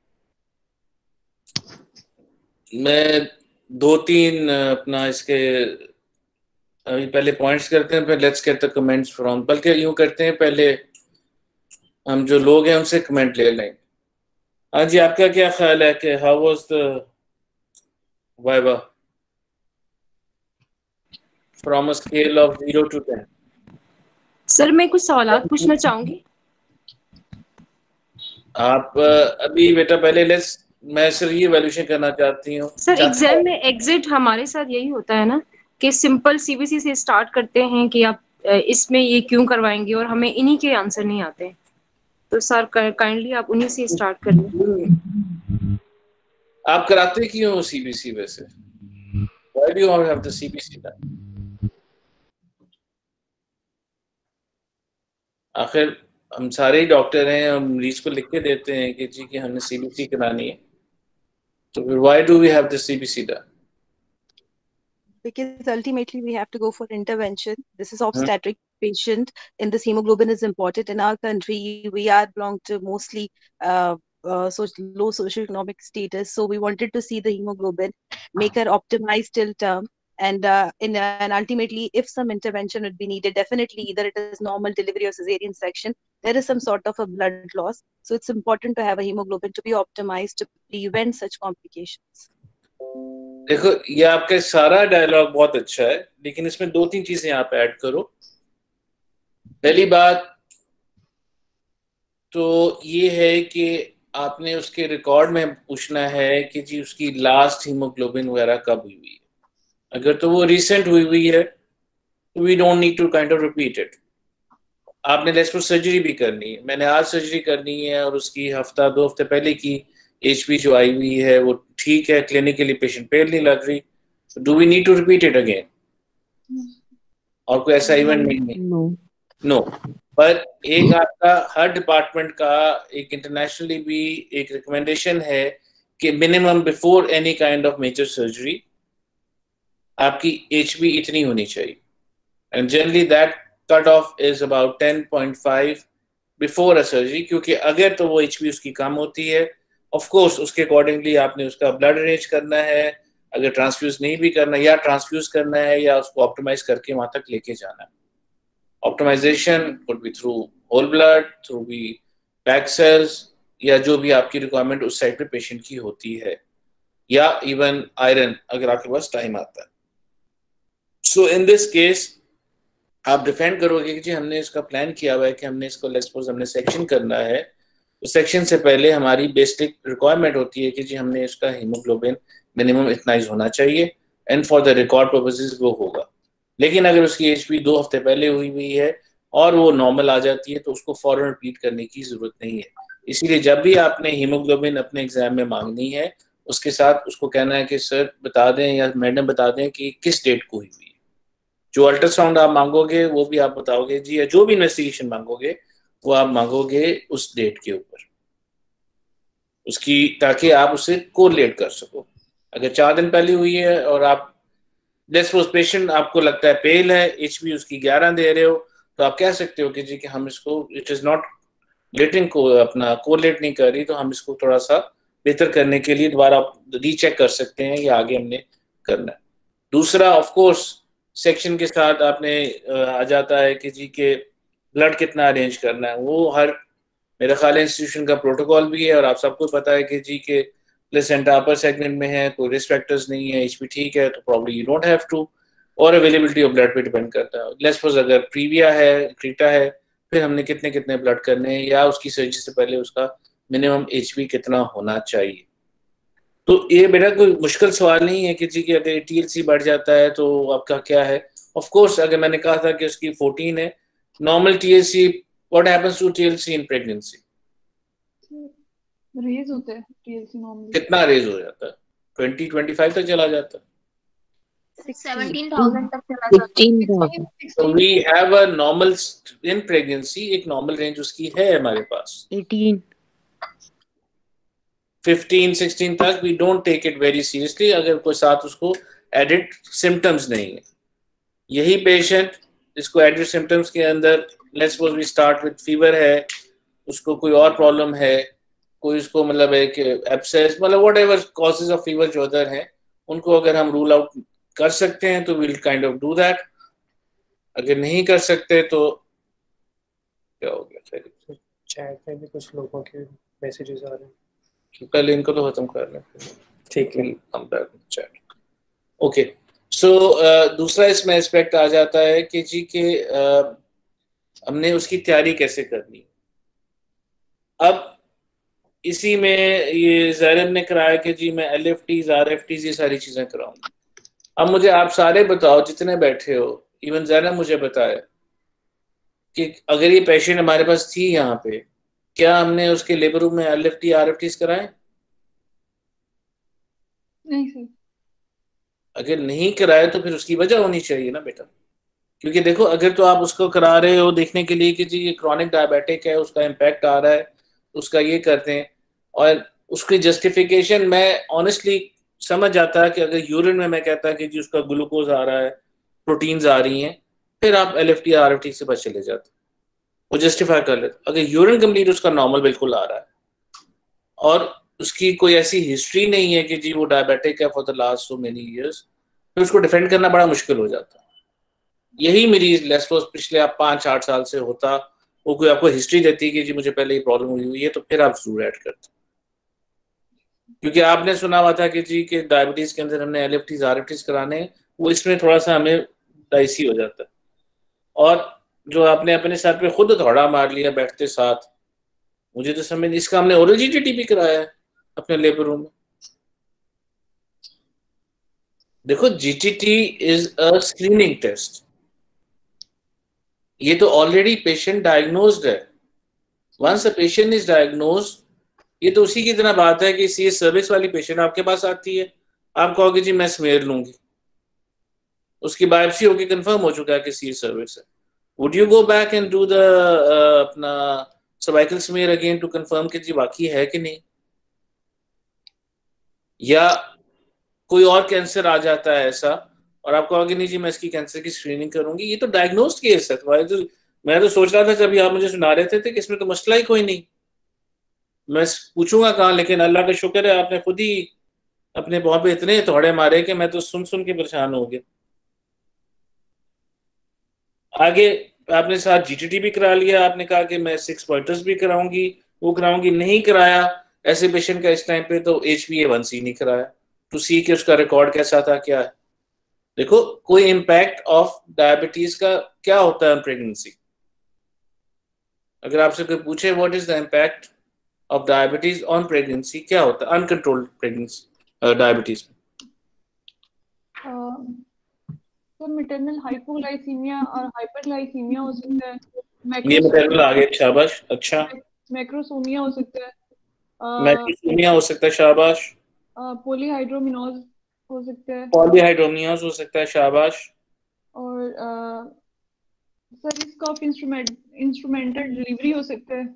मैं दो तीन अपना इसके अभी पहले पॉइंट्स करते हैं, फिर let's get the comments from, बल्कि यूं करते हैं पहले हम जो लोग हैं उनसे कमेंट ले लेंगे। हाँ जी, आपका क्या ख्याल है कि how was the viva from a scale of zero to ten?
Sir मैं कुछ सवाल पूछना चाहूंगी।
आप अभी बेटा पहले लेट्स, मैं सिर्फ ये वैल्यूएशन करना चाहती हूँ।
सर एग्जाम में एग्जिट हमारे साथ यही होता है ना कि सिंपल सीबीसी से स्टार्ट करते हैं कि आप इसमें ये क्यों करवाएंगे, और हमें इन्हीं के आंसर नहीं आते। तो सर काइंडली आप उन्हीं से स्टार्ट करिए।
आप कराते क्यों सीबीसी वैसे? Why do you have the CBC? आखिर हम सारे ही डॉक्टर हैं, हम मरीज को लिख के देते हैं कि जी कि हमने सीबीसी करानी है, तो फिर why do we have the CBC done?
Because ultimately we have to go for intervention. This is obstetric patient, and this hemoglobin is important in our country. We are belong to mostly uh, uh, so low socioeconomic status, so we wanted to see the hemoglobin, make her optimized till term, and uh, in uh, and ultimately, if some intervention would be needed, definitely either it is normal delivery or cesarean section, there is some sort of a blood loss. So it's important to have a hemoglobin to be optimized to prevent such complications.
देखो, ये आपका सारा डायलॉग बहुत अच्छा है, लेकिन इसमें दो तीन चीजें आप ऐड करो। पहली बात तो ये है कि आपने उसके रिकॉर्ड में पूछना है कि जी उसकी लास्ट हीमोग्लोबिन वगैरह कब हुई हुई है। अगर तो वो रिसेंट हुई हुई है तो we don't need to kind of repeat it. आपने लेस्पो सर्जरी भी करनी है, मैंने आज सर्जरी करनी है और उसकी हफ्ता दो हफ्ते पहले की एचपी जो आई हुई है वो ठीक है, क्लिनिकली पेशेंट पेल नहीं लग रही, do we need to repeat it again? और कोई ऐसा इवेंट नहीं है? No no. पर एक आपका हर डिपार्टमेंट का एक इंटरनेशनली भी एक रिकमेंडेशन है कि minimum before any kind of major surgery आपकी एचबी इतनी होनी चाहिए, and generally that cut off is about ten point five before a surgery, क्योंकि अगर तो वो एचबी उसकी कम होती है, ऑफ कोर्स उसके अकॉर्डिंगली आपने उसका ब्लड अरेंज करना है, अगर ट्रांसफ्यूज नहीं भी करना या ट्रांसफ्यूज करना है या उसको ऑप्टिमाइज करके वहां तक लेके जाना है। Optimization could be through whole blood, through B pack cells, या जो भी आपकी रिक्वायरमेंट उस साइड पे पेशेंट की होती है, या इवन आयरन अगर आपके पास टाइम आता है। सो इन दिस केस आप डिफेंड करोगे कि जी हमने इसका प्लान किया हुआ है कि हमने इसको लेट्स सपोज हमने सेक्शन करना है, तो सेक्शन से पहले हमारी बेसिक रिक्वायरमेंट होती है कि जी हमने इसका हीमोग्लोबिन मिनिमम इतना ही होना चाहिए, and for the record purposes वो होगा। लेकिन अगर उसकी एचपी दो हफ्ते पहले हुई हुई है और वो नॉर्मल आ जाती है तो उसको फौरन रिपीट करने की जरूरत नहीं है। इसीलिए जब भी आपने हीमोग्लोबिन अपने एग्जाम में मांगनी है, उसके साथ उसको कहना है कि सर बता दें या मैडम बता दें कि किस डेट को हुई हुई है। जो अल्ट्रासाउंड आप मांगोगे वो भी आप बताओगे जी, या जो भी इन्वेस्टिगेशन मांगोगे वो आप मांगोगे उस डेट के ऊपर उसकी, ताकि आप उसे कोरिलेट कर सको। अगर चार दिन पहले हुई है और आप लेट्स सपोज पेशेंट आपको लगता है पेल है, एचबी उसकी ग्यारह दे रहे हो, तो आप कह सकते हो कि जी कि हम इसको इट इज नॉट लेटिंग को अपना कोरिलेट नहीं कर रही, तो हम इसको थोड़ा सा बेहतर करने के लिए दोबारा रीचेक कर सकते हैं या आगे हमने करना है। दूसरा ऑफ कोर्स सेक्शन के साथ आपने आ जाता है कि जी के ब्लड कितना अरेंज करना है, वो हर मेरा ख्याल इंस्टीट्यूशन का प्रोटोकॉल भी है और आप सबको पता है कि जी के प्लेसेंटा अपर सेगमेंट में है, कोई रिस्क फैक्टर्स नहीं है, एचपी ठीक है, तो probably you don't have to, और अवेलेबिलिटी ऑफ ब्लड पे डिपेंड करता है। लेट्स सपोज अगर प्रीविया है, क्रीटा है, फिर हमने कितने कितने ब्लड करने हैं या उसकी सर्जरी से पहले उसका मिनिमम एचपी कितना होना चाहिए। तो ये बेटा कोई मुश्किल सवाल नहीं है कि जी कि अगर टीएलसी बढ़ जाता है तो आपका क्या है। ऑफ कोर्स अगर मैंने कहा था कि उसकी फोर्टीन है normal TLC, what happens to TLC in pregnancy?
Raise होते हैं टीएलसी नॉर्मली।
कितना रेज हो जाता है? ट्वेंटी ट्वेंटी फाइव तक चला जाता है,
सत्रह हज़ार तक चला जाता है।
तो we have a normal in pregnancy, एक नॉर्मल रेंज उसकी है हमारे पास
अठारह
फिफ्टीन सिक्सटीन तक। We don't take it very seriously अगर कोई साथ उसको एडिड सिम्टम्स नहीं है। यही पेशेंट जिसको एडिड सिम्टम्स के अंदर let's suppose we start with fever है, उसको कोई और प्रॉब्लम है, कोई उसको मतलब एक एब्सेस मतलब व्हाटएवर कॉजेज ऑफ फीवर जो अदर हैं, उनको अगर हम रूल आउट कर सकते हैं तो will kind of do that. अगर नहीं कर सकते तो क्या हो गया? फिर
चैट में भी कुछ लोगों के मैसेजेस आ रहे हैं,
पहले इनको तो खत्म कर लें,
ठीक है।
हम बैक चैट। ओके, सो दूसरा इसमें एस्पेक्ट आ जाता है कि जी के uh, हमने उसकी तैयारी कैसे करनी। अब इसी में ये ज़ैरब ने कराया कि जी मैं L F Ts R F Ts ये सारी चीज़ें कराऊंगा। अब मुझे आप सारे बताओ जितने बैठे हो, इवन ज़ैरब मुझे बताया कि अगर ये पेशेंट हमारे पास थी यहाँ पे, क्या हमने उसके लेबर रूम में L F T R F Ts कराए?
नहीं सर।
अगर नहीं कराए तो फिर उसकी वजह होनी चाहिए ना बेटा, क्योंकि देखो अगर तो आप उसको करा रहे हो देखने के लिए कि जी ये क्रॉनिक डायबिटिक है, उसका इम्पैक्ट आ रहा है, उसका ये करते हैं, और उसकी जस्टिफिकेशन मैं ऑनेस्टली समझ जाता है कि अगर यूरिन में मैं कहता कि जी उसका ग्लूकोज आ रहा है, प्रोटीन्स आ रही हैं, फिर आप L F T R F T से बच चले जाते, वो जस्टिफाई कर लेते। अगर यूरिन कम्प्लीट उसका नॉर्मल बिल्कुल आ रहा है और उसकी कोई ऐसी हिस्ट्री नहीं है कि जी वो डायबिटिक है for the last so many years, फिर उसको डिफेंड करना बड़ा मुश्किल हो जाता है। यही मेरी लेस्पोस पिछले आप पाँच आठ साल से होता, वो कोई आपको हिस्ट्री देती कि जी मुझे पहले ये प्रॉब्लम हुई हुई है, तो फिर आप जरूर ऐड करते, क्योंकि आपने सुना हुआ था कि जी के डायबिटीज के अंदर हमने L F Ts R F Ts कराने, वो इसमें थोड़ा सा हमें डाइसी हो जाता है। और जो आपने अपने साथ पे खुद थोड़ा मार लिया बैठते साथ, मुझे तो समझ, इसका हमने ओरल जी टी टी भी कराया है अपने लेबर रूम में। देखो GTT is a screening test, ये तो ऑलरेडी पेशेंट डायग्नोज्ड है। Once a patient is diagnosed, ये तो उसी की तरह बात है कि सी सर्विस वाली पेशेंट आपके पास आती है, आप कहोगे जी मैं स्मेयर लूंगी, उसकी बायोप्सी होके कंफर्म हो चुका है कि सी सर्विस है, would you go back and do the अपना cervical smear again to confirm कि जी बाकी है कि नहीं? या कोई और कैंसर आ जाता है ऐसा और आप कहोगे नहीं जी मैं इसकी कैंसर की स्क्रीनिंग करूंगी, ये तो डायग्नोस्ड केस है। तो मैं तो सोच रहा था जब आप मुझे सुना रहे थे, थे कि इसमें तो मसला ही कोई नहीं, मैं पूछूंगा कहाँ, लेकिन अल्लाह का शुक्र है आपने खुद ही अपने बहुत पे इतने थोड़े मारे कि मैं तो सुन सुन के परेशान हो गया। आगे आपने साथ जीटीटी भी करा लिया, आपने कहा कि मैं सिक्स पॉइंटर्स भी कराऊंगी, वो कराऊंगी, नहीं कराया ऐसे पेशेंट का इस टाइम पे तो H B A one C नहीं कराया टू सी के उसका रिकॉर्ड कैसा था क्या है। देखो कोई इम्पैक्ट ऑफ डायबिटीज का क्या होता है प्रेगनेंसी, अगर आपसे कोई पूछे what is the impact of diabetes on pregnancy, क्या होता है अनकंट्रोल्ड प्रेगनेंसी डायबिटीज में?
तो मैटरनल हाइपोग्लाइसीमिया और हाइपरग्लाइसीमिया हो सकता है,
ये मैटरनल आ गया, शाबाश, अच्छा,
मैक्रोसोमिया हो सकता है,
मैक्रोसोमिया हो सकता है, शाबाश,
पॉलीहाइड्रोमिनोज हो सकता है,
पॉलीहाइड्रोमियाज हो सकता है, शाबाश,
और sir risk of instrument instrumental delivery हो सकता है।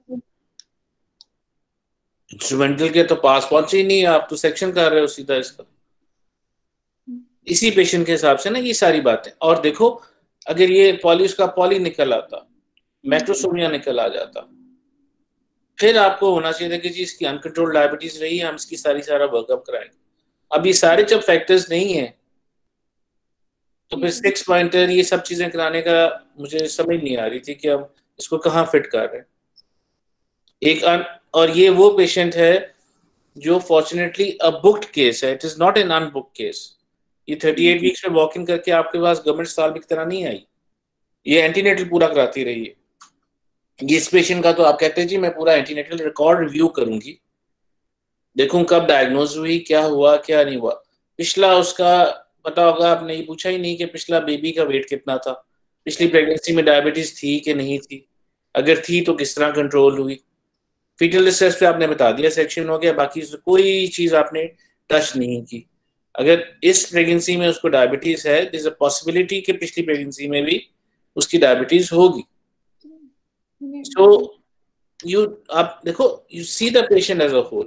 इंस्ट्रूमेंटल के तो पास पहुंचे ही नहीं, आप तो सेक्शन कर रहे हो सीधा इसका। इसी पेशेंट के हिसाब से ना ये सारी बातें। और देखो अगर ये पॉली उसका पॉली निकल आता, मैक्रोसोमिया निकल आ जाता, फिर आपको होना चाहिए था कि जी इसकी अनकंट्रोल्ड डायबिटीज रही है, हम इसकी सारी सारा वर्कअप कराएंगे। अब ये सारे जब फैक्टर्स नहीं है तो फिर सिक्स पॉइंटर ये सब चीजें कराने का मुझे समझ नहीं आ रही थी कि हम इसको कहाँ फिट कर रहे हैं। एक अन, और ये वो पेशेंट है जो फॉर्चुनेटली अ बुक्ड केस है, it is not an unbooked case. ये अड़तीस वीक्स में वॉक इन करके आपके पास गवर्नमेंट अस्पताल की तरह नहीं आई, ये एंटीनेटल पूरा कराती रही है। इस पेशेंट का तो आप कहते हैं जी मैं पूरा एंटीनेटल रिकॉर्ड रिव्यू करूंगी, देखूं कब डायग्नोज हुई, क्या हुआ क्या नहीं हुआ। पिछला उसका पता होगा, आपने ये पूछा ही नहीं कि पिछला बेबी का वेट कितना था, पिछली प्रेगनेंसी में डायबिटीज थी कि नहीं थी, अगर थी तो किस तरह कंट्रोल हुई। फीटल डिस्ट्रेस पे आपने बता दिया, सेक्शन हो गया, बाकी कोई चीज आपने टच नहीं की। अगर इस प्रेगनेंसी में उसको डायबिटीज है, देयर इज अ पॉसिबिलिटी कि पिछली प्रेगनेंसी में भी उसकी डायबिटीज होगी। सो यू आप देखो, you see the patient as a whole.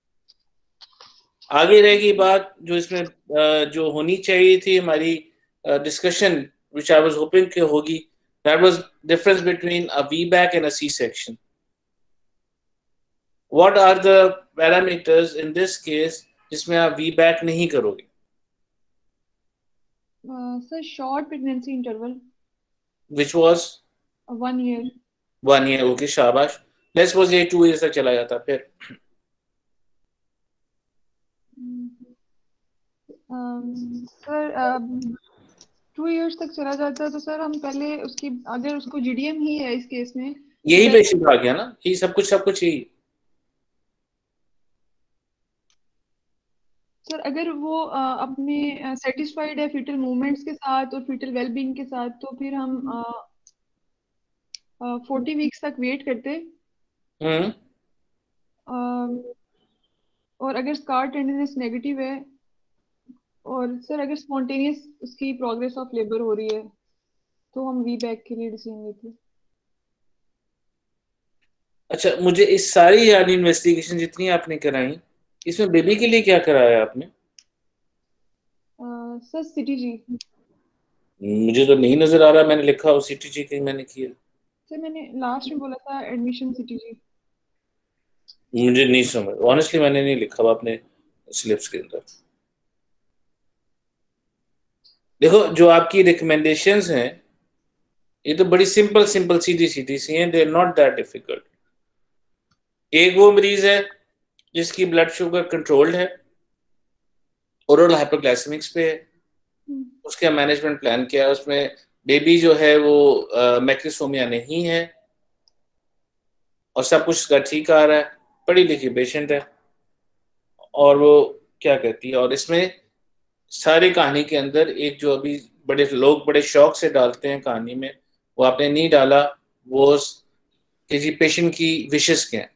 आगे रहेगी बात जो इसमें जो होनी चाहिए थी हमारी discussion, which I was hoping कि होगी, that was difference between a VBAC and a C section. What are the parameters in this case जिसमें आप वी बैक नहीं करोगे?
Sir short pregnancy interval
which was
one year.
One year, okay शाबाश। लेट्स सपोज ये टू ईयर तक चला जाता, फिर
सर टू इयर्स तक चला जाता तो सर हम पहले उसकी, अगर उसको जीडीएम ही है इस केस में,
यही पेशेंट आ गया ना, यही सब कुछ सब कुछ यही।
सर अगर वो आ, अपने सेटिस्फाइड है फीटल मूवमेंट्स के साथ और फीटल वेलबींग के साथ, तो फिर हम फोर्टी वीक्स तक वेट करते।
हम्म
आ, और अगर स्कार टेंडरनेस नेगेटिव है, और सर अगर स्पॉन्टेनियस उसकी प्रोग्रेस ऑफ लेबर हो रही है, तो हम वी बैक के लिए डिसीजन लेते।
अच्छा, मुझे इस सारी यानी इन्वेस्टिगेशन जितनी आपने कराई, इसमें बेबी के लिए क्या कराया आपने?
सर सिटी जी।
मुझे तो नहीं नजर आ रहा, मैंने लिखा हो सिटी जी कहीं मैंने किया।
सर मैंने लास्ट में बोला था एडमिशन सिटी जी।
मुझे नहीं समझ, ऑनेस्टली मैंने नहीं लिखा हुआ अपने स्लिप्स के अंदर। देखो जो आपकी रिकमेंडेशंस हैं ये तो बड़ी सिंपल सिंपल सीधी सीधी सी हैं, they are not that difficult. एक वो मरीज है जिसकी ब्लड शुगर कंट्रोल्ड है, ओरल हाइपोग्लाइसेमिक्स पे है, उसका मैनेजमेंट प्लान किया है, उसमें बेबी जो है वो मैक्रोसोमिया नहीं है और सब कुछ उसका ठीक आ रहा है, पढ़ी लिखी पेशेंट है, और वो क्या कहती है। और इसमें सारी कहानी के अंदर एक जो अभी बड़े लोग बड़े शौक से डालते हैं कहानी में, वो आपने नहीं डाला, वो कि जी पेशेंट की विशेस क्या है।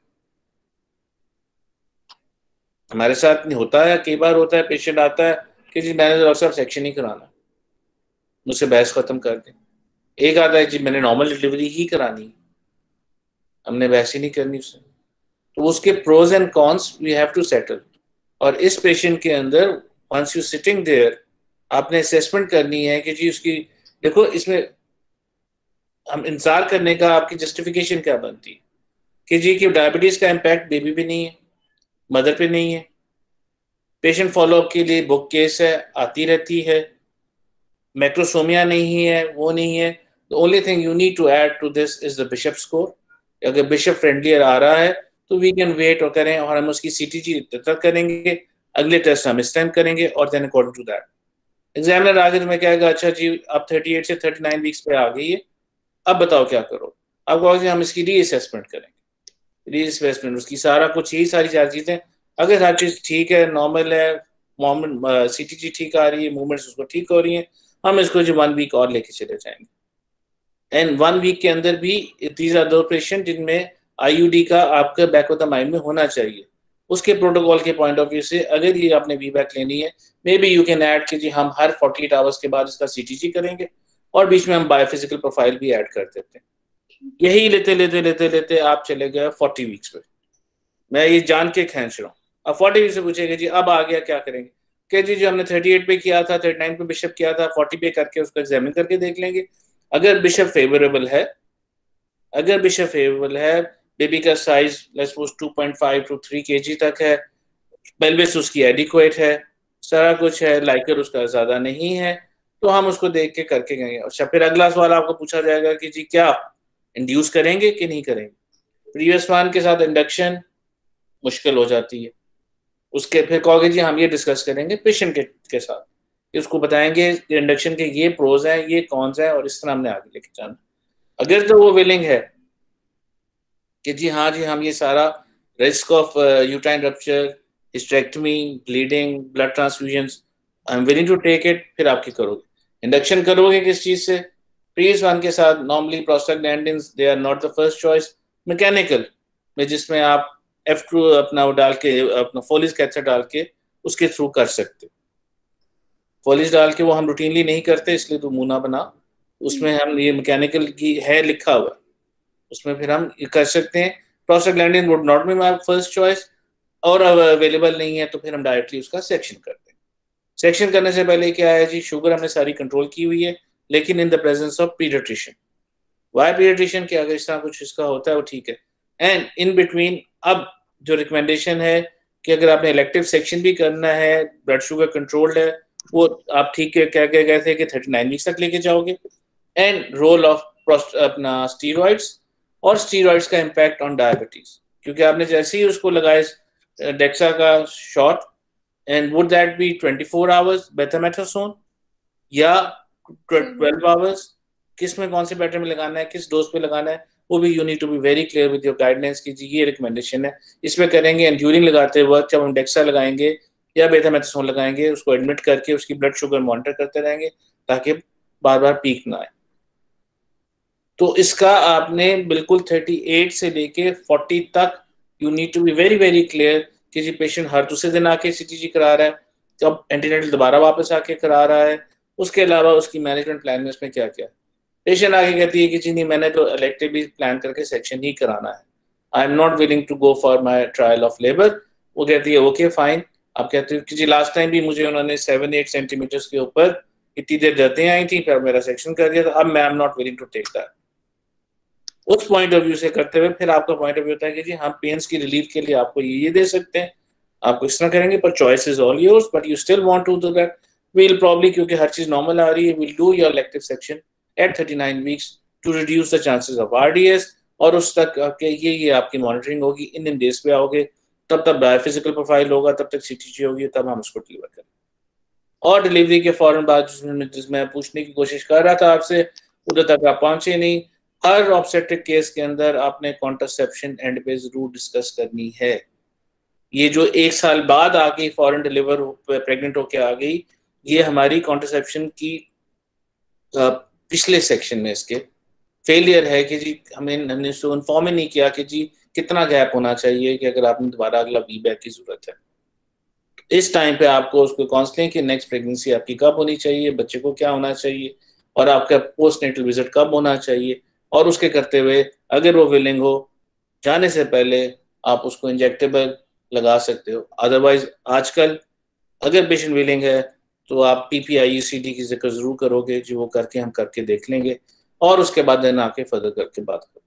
हमारे साथ नहीं होता है, कई बार होता है पेशेंट आता है कि जी मैंने डॉक्टर साहब सेक्शन नहीं कराना, मुझसे बहस खत्म कर दें। एक आता है जी मैंने नॉर्मल डिलीवरी ही करानी, हमने बहस ही नहीं करनी उससे। तो उसके pros and cons we have to settle. और इस पेशेंट के अंदर वंस यू सिटिंग देयर, आपने असेसमेंट करनी है कि जी उसकी, देखो इसमें हम इंतजार करने का आपकी जस्टिफिकेशन क्या बनती है कि जी कि डायबिटीज का इम्पैक्ट बेबी पे नहीं है, मदर पे नहीं है, पेशेंट फॉलोअप के लिए बुक केस है, आती रहती है, मैक्रोसोमिया नहीं है, वो नहीं है। The only thing you need to add to this is the Bishop score. अगर बिशप फ्रेंडलियर आ रहा है तो वी कैन वेट और करें, और हम उसकी सीटीजी तक करेंगे, अगले टेस्ट हम इस टाइम करेंगे, और then according to that examiner आगे तुम्हें कहेगा अच्छा जी अब अड़तीस से उनतालीस वीक्स पे आ गई है, अब बताओ क्या करो। अब कहोगे हम इसकी रीअसेसमेंट करेंगे, रीअसेसमेंट उसकी सारा कुछ यही सारी चार चीजें, अगर हर चीज ठीक है, नॉर्मल है, सीटीजी ठीक आ रही है, मूवमेंट्स उसको ठीक हो रही हैं, हम इसको जो वन वीक और लेके चले जाएंगे। एंड वन वीक के अंदर भी दीज आर दो पेशेंट जिनमें आईयूडी का आपका बैक ऑफ द माइंड में होना चाहिए। उसके प्रोटोकॉल के पॉइंट ऑफ व्यू से अगर ये आपने वी बैक लेनी है, may be you can add कि जी हम हर अड़तालीस आवर्स के बाद इसका सीटीजी करेंगे, और बीच में हम बायोफिजिकल प्रोफाइल भी ऐड कर देते हैं। यही लेते लेते लेते लेते आप चले गए फोर्टी वीक्स पे। मैं ये जान के खींच रहा हूँ। अब फोर्टी वीक्स से पूछेगा जी अब आ गया क्या करेंगे, कि जी जो हमने थर्टी एट पे किया था, थर्टी नाइन पे बिशप किया था, फोर्टी पे करके उसको एग्जामिन करके देख लेंगे। अगर बिशप फेवरेबल है, अगर बिशप फेवरेबल है, बेबी का size let's suppose two point five to three KG तक है, पेल्विस उसकी एडिक्वेट है, सारा कुछ है, लाइकर उसका ज्यादा नहीं है, तो हम उसको देख के करके गएंगे। अच्छा, फिर अगला सवाल आपको पूछा जाएगा कि जी क्या इंड्यूस करेंगे कि नहीं करेंगे। प्रीवियस वन के साथ इंडक्शन मुश्किल हो जाती है, उसके फिर कहोगे जी हम ये डिस्कस करेंगे पेशेंट के, के साथ, कि उसको बताएंगे इंडक्शन के ये प्रोज हैं, ये कॉन्स हैं, और इस तरह हमने आगे लेके जाना। अगर तो वो विलिंग है कि जी हाँ जी हम ये सारा risk of uterine rupture, hysterectomy, bleeding, blood transfusions, I am willing to take it, फिर आपकी करोगे। इंडक्शन करोगे किस चीज से? प्रीवियस वन के साथ normally prostaglandins they are not the first choice. Mechanical में जिसमें आप एफ टू अपना वो डाल के अपना फोलिस कैथेटर डाल के उसके थ्रू कर सकते हो। फोलिस डाल के वो हम रूटीनली नहीं करते, इसलिए तो मुंह ना बना, उसमें हम ये मैकेनिकल की है लिखा हुआ, उसमें फिर हम कर सकते हैं। Prostaglandin would not be my first choice, और अवेलेबल नहीं है तो फिर हम डायरेक्टली उसका सेक्शन करते हैं। सेक्शन करने से पहले क्या है जी, शुगर हमने सारी कंट्रोल की हुई है, लेकिन in the presence of paediatrician. Why paediatrician कि अगर इस तरह कुछ इसका होता है वो ठीक है। एंड इन बिटवीन अब जो रिकमेंडेशन है कि अगर आपने इलेक्टिव सेक्शन भी करना है, ब्लड शुगर कंट्रोल्ड है, वो आप ठीक है क्या कह गए थे कि थर्टी नाइन वीक्स तक लेके जाओगे। एंड रोल ऑफ अपना स्टीरॉइड्स और स्टीरॉइड्स का इम्पैक्ट ऑन डायबिटीज, क्योंकि आपने जैसे ही उसको लगाए डेक्सा का shot, and would that be twenty four hours betamethasone या ट्वेल्व आवर्स, किस में कौन से पैटर्न में लगाना है, किस डोज पे लगाना है, वो भी you need to be very clear with your guidelines की जी ये रिकमेंडेशन है, इसमें करेंगे। एंड ड्यूरिंग लगाते वक्त जब हम डेक्सा लगाएंगे या बेथामेथासोन लगाएंगे, उसको एडमिट करके उसकी ब्लड शुगर मॉनिटर करते रहेंगे ताकि बार बार पीक ना आए। तो इसका आपने बिल्कुल थर्टी एट से लेके फोर्टी तक you need to be very very clear कि जी पेशेंट हर दूसरे दिन आके सीटीजी करा रहा है, जब एंटीनेटल दोबारा वापस आके करा रहा है, उसके अलावा उसकी मैनेजमेंट प्लान में इसमें क्या क्या। पेशेंट आगे कहती है कि जी नहीं मैंने तो इलेक्टिवली प्लान करके सेक्शन ही कराना है, I am not willing to go for my trial of labour. वो कहती है ओके फाइन। आप कहते हो कि जी लास्ट टाइम भी मुझे उन्होंने सेवन एट सेंटीमीटर्स के ऊपर इतनी देर दर्दें आई थी, फिर मेरा सेक्शन कर दिया था, अब मैं am not willing to take that. उस पॉइंट ऑफ व्यू से करते हुए फिर आपका पॉइंट ऑफ व्यू होता है कि जी हम पेन्स की रिलीफ के लिए आपको ये ये दे सकते हैं, आपको इस तरह करेंगे, पर choice is all yours, but you still want to do that, we'll probably क्योंकि हर चीज नॉर्मल आ रही है, will do your elective section at thirty nine weeks to reduce the chances of RDS, और उस तक आपके ये ये आपकी मॉनिटरिंग होगी। इन इन डेज पे आओगे तब तक बायोफिजिकल प्रोफाइल होगा, तब तक सीटीजी होगी, तब हम उसको डिलीवर करेंगे। और डिलीवरी के फौरन बाद जिसमें जिसमें पूछने की कोशिश कर रहा था आपसे, उधर तक आप पहुंचे नहीं। हर ऑब्स्टेट्रिक केस के अंदर आपने कॉन्ट्रासेप्शन एंड पे जरूर डिस्कस करनी है। ये जो एक साल बाद आ गई फॉरेन डिलीवर प्रेग्नेंट होके आ गई, ये हमारी कॉन्ट्रासेप्शन की पिछले सेक्शन में इसके फेलियर है कि जी हमें हमने उसको इन्फॉर्म ही नहीं किया कि जी कितना गैप होना चाहिए कि अगर आपने दोबारा अगला वी बैक की जरूरत है। इस टाइम पे आपको उसको काउंसलिंग कि नेक्स्ट प्रेगनेंसी आपकी कब होनी चाहिए, बच्चे को क्या होना चाहिए, और आपका पोस्ट नेटल विजिट कब होना चाहिए, और उसके करते हुए अगर वो विलिंग हो जाने से पहले आप उसको इंजेक्टेबल लगा सकते हो। अदरवाइज आजकल अगर पेशेंट विलिंग है तो आप पीपीआईईसीडी की जिक्र जरूर करोगे, जो वो करके हम करके देख लेंगे, और उसके बाद देन आके फर्दर करके बात करो।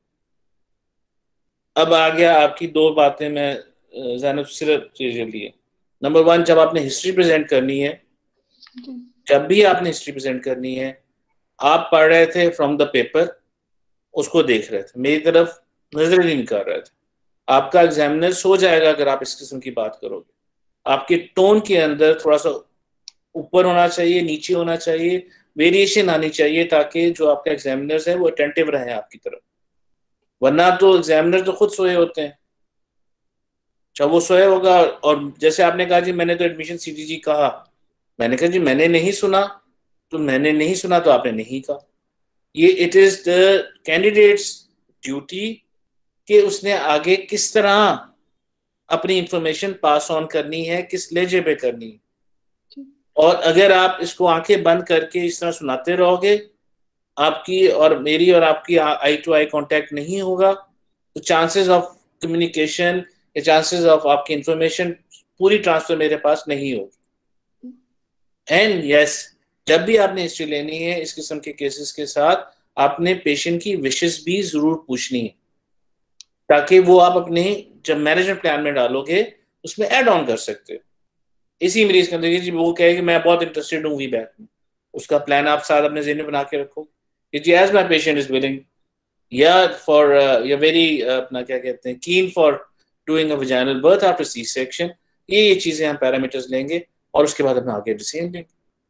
अब आ गया आपकी दो बातें मैं ज़ैनब सिर्फ चीज़ें लिए। नंबर वन, जब आपने हिस्ट्री प्रेजेंट करनी है, जब भी आपने हिस्ट्री प्रेजेंट करनी है, आप पढ़ रहे थे फ्रॉम द पेपर, उसको देख रहे थे, मेरी तरफ नजर ही नहीं कर रहे थे। आपका एग्जामिनर सो जाएगा अगर आप इस किस्म की बात करोगे। आपके टोन के अंदर थोड़ा सा ऊपर होना चाहिए, नीचे होना चाहिए, वेरिएशन आनी चाहिए, ताकि जो आपके एग्जामिनर्स हैं वो अटेंटिव रहे आपकी तरफ। वरना तो एग्जामिनर तो खुद सोए होते हैं, जब वो सोए होगा, और जैसे आपने कहा जी मैंने तो एडमिशन सीटीजी कहा, मैंने कहा जी मैंने नहीं सुना, तो मैंने नहीं सुना तो आपने नहीं कहा। ये it is the candidate's duty कि उसने आगे किस तरह अपनी इंफॉर्मेशन पास ऑन करनी है, किस लेजे पे करनी है। और अगर आप इसको आंखें बंद करके इस तरह सुनाते रहोगे आपकी और मेरी और आपकी आई टू आई कांटेक्ट नहीं होगा तो चांसेस ऑफ कम्युनिकेशन या चांसेस ऑफ आपकी इंफॉर्मेशन पूरी ट्रांसफर मेरे पास नहीं होगी। एंड यस, जब भी आपने हिस्ट्री लेनी है इस किस्म के केसेस के साथ, आपने पेशेंट की विशेस भी जरूर पूछनी है, ताकि वो आप अपने जब मैनेजमेंट प्लान में डालोगे उसमें ऐड ऑन कर सकते हो। इसी मरीज के अंदर जी वो कहे कि मैं बहुत इंटरेस्टेड हूँ वी बैक में, उसका प्लान आप साथ अपने ज़हन में बना के रखो कि जी as my patient is willing या फॉर या वेरी अपना क्या कहते हैं keen for doing a vaginal birth after C section, ये ये चीजें हम पैरामीटर्स लेंगे और उसके बाद अपना आगे डिसीजन लेंगे।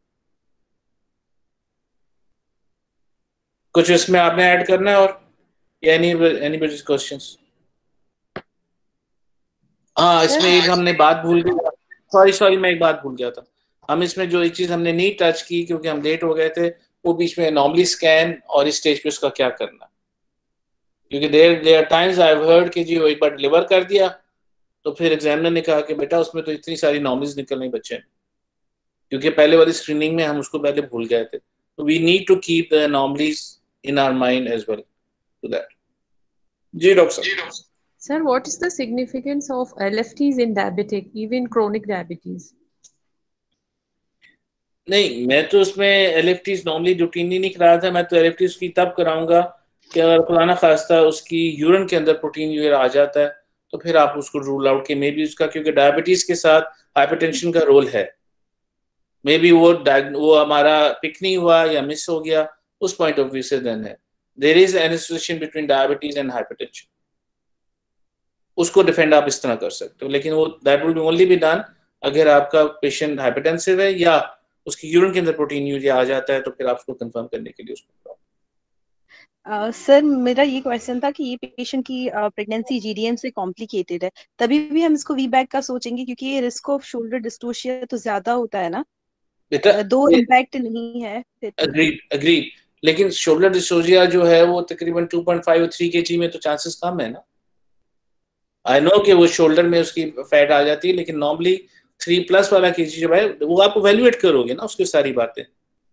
कुछ इसमें आपने ऐड करना है और एनी एनीबॉडीज क्वेश्चंस? हाँ, इसमें एक हमने बात भूल गए, सॉरी सॉरी मैं एक बात भूल गया था। हम इसमें जो एक चीज हमने नहीं टच की क्योंकि हम लेट हो गए थे, वो बीच में नॉर्मली स्कैन और इस स्टेज पे उसका क्या करना, क्योंकि there there times I have heard कि जी वो एक बार डिलीवर कर दिया तो फिर एग्जामिनर ने कहा कि बेटा उसमें तो इतनी सारी नॉर्मलीज निकल नहीं बच्चे, क्योंकि पहले वाली स्क्रीनिंग में हम उसको पहले भूल गए थे। तो we need to keep the normalcies in our mind as well to that. जी डॉक्टर साहब।
Sir, what is the significance of L F Ts in diabetic, even chronic diabetes?
नहीं, मैं तो उसमें L F Ts normally routinely नहीं कराया था, मैं तो L F Ts उसकी तब कराऊंगा कि अगर खुदा खास्ता उसकी यूरिन के अंदर प्रोटीन यूरिया आ जाता है तो फिर आप उसको रूल आउट के मे बी उसका, क्योंकि डायबिटीज के साथ हाइपरटेंशन का रोल है, मे बी वो वो हमारा पिक नहीं हुआ या मिस हो गया, उस पॉइंट ऑफ व्यू से देन है there is an association between diabetes and hypertension, उसको डिफेंड आप इस तरह कर सकते हो, लेकिन वो that will only be done अगर आपका पेशेंट हाइपरटेंसिव है या उसकी यूरिन के अंदर प्रोटीन यूरिया आ जाता है, तो फिर आप उसको कंफर्म करने के लिए उसको
सर uh, मेरा ये क्वेश्चन था कि ये पेशेंट की प्रेगनेंसी uh, जीडीएम से कॉम्प्लिकेटेड है, तभी भी हम इसको वी बैक का सोचेंगे क्योंकि ये रिस्क ऑफ शोल्डर डिस्टोशिया तो ज्यादा होता है ना,
बेटा,
दो इम्पैक्ट नहीं है।
अग्रीड अग्रीड, लेकिन शोल्डर डिस्टोशिया जो है वो तकरीबन टू पॉइंट फाइव और थ्री केजी में तो चांसेस कम है ना। आई नो कि वो शोल्डर में उसकी फैट आ जाती है, लेकिन नॉर्मली थ्री प्लस वाला केजी जो है वो आप इवैल्यूएट करोगे ना उसकी सारी बातें।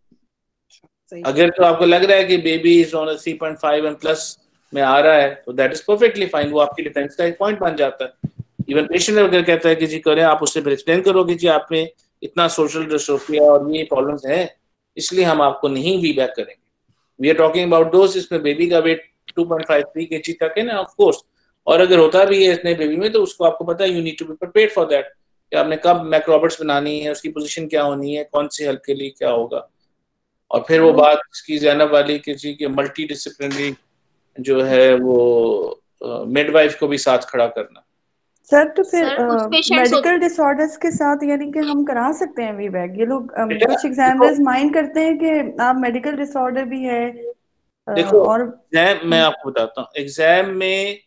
अगर तो आपको लग रहा है कि baby is on three point five and plus में आ रहा है तो दैट इज परफेक्टली फाइन, वो आपकी डिफेंस का एक पॉइंट बन जाता है। इवन पेशेंट अगर कहता है कि जी करें, आप उससे फिर एक्सप्लेन करोगे जी आप में इतना सोशल डिस्ट्रोफिया और ये प्रॉब्लम्स हैं, इसलिए हम आपको नहीं वी बैक करेंगे। वी आर टॉकिंग अबाउट दोस्त इसमें बेबी का weight two point five three KG तक है ना, ऑफ कोर्स, और अगर होता भी है इतने बेबी में तो उसको आपको पता है you need to be prepared for that कि आपने कब मैक्रोबट्स बनानी है, उसकी पोजीशन क्या होनी है, कौन सी हेल्प के लिए क्या होगा। और फिर वो बात इसकी ज़ैनब वाली किसी के मल्टी डिसिप्लिनरी जो है वो मिडवाइफ को भी साथ खड़ा करना।
सर तो फिर मेडिकल डिसऑर्डर्स के साथ यानी कि हम करा सकते हैं वी बैक? ये लोग um, कुछ एग्जामिनर्स माइंड करते हैं कि आप मेडिकल डिसऑर्डर भी है।
देखो
और
एग्जाम मैं आपको बताता हूँ, एग्जाम में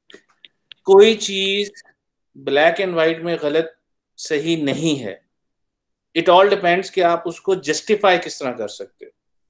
कोई चीज ब्लैक एंड व्हाइट में गलत सही नहीं है, इट ऑल डिपेंड्स कि आप उसको जस्टिफाई किस तरह कर सकते हो।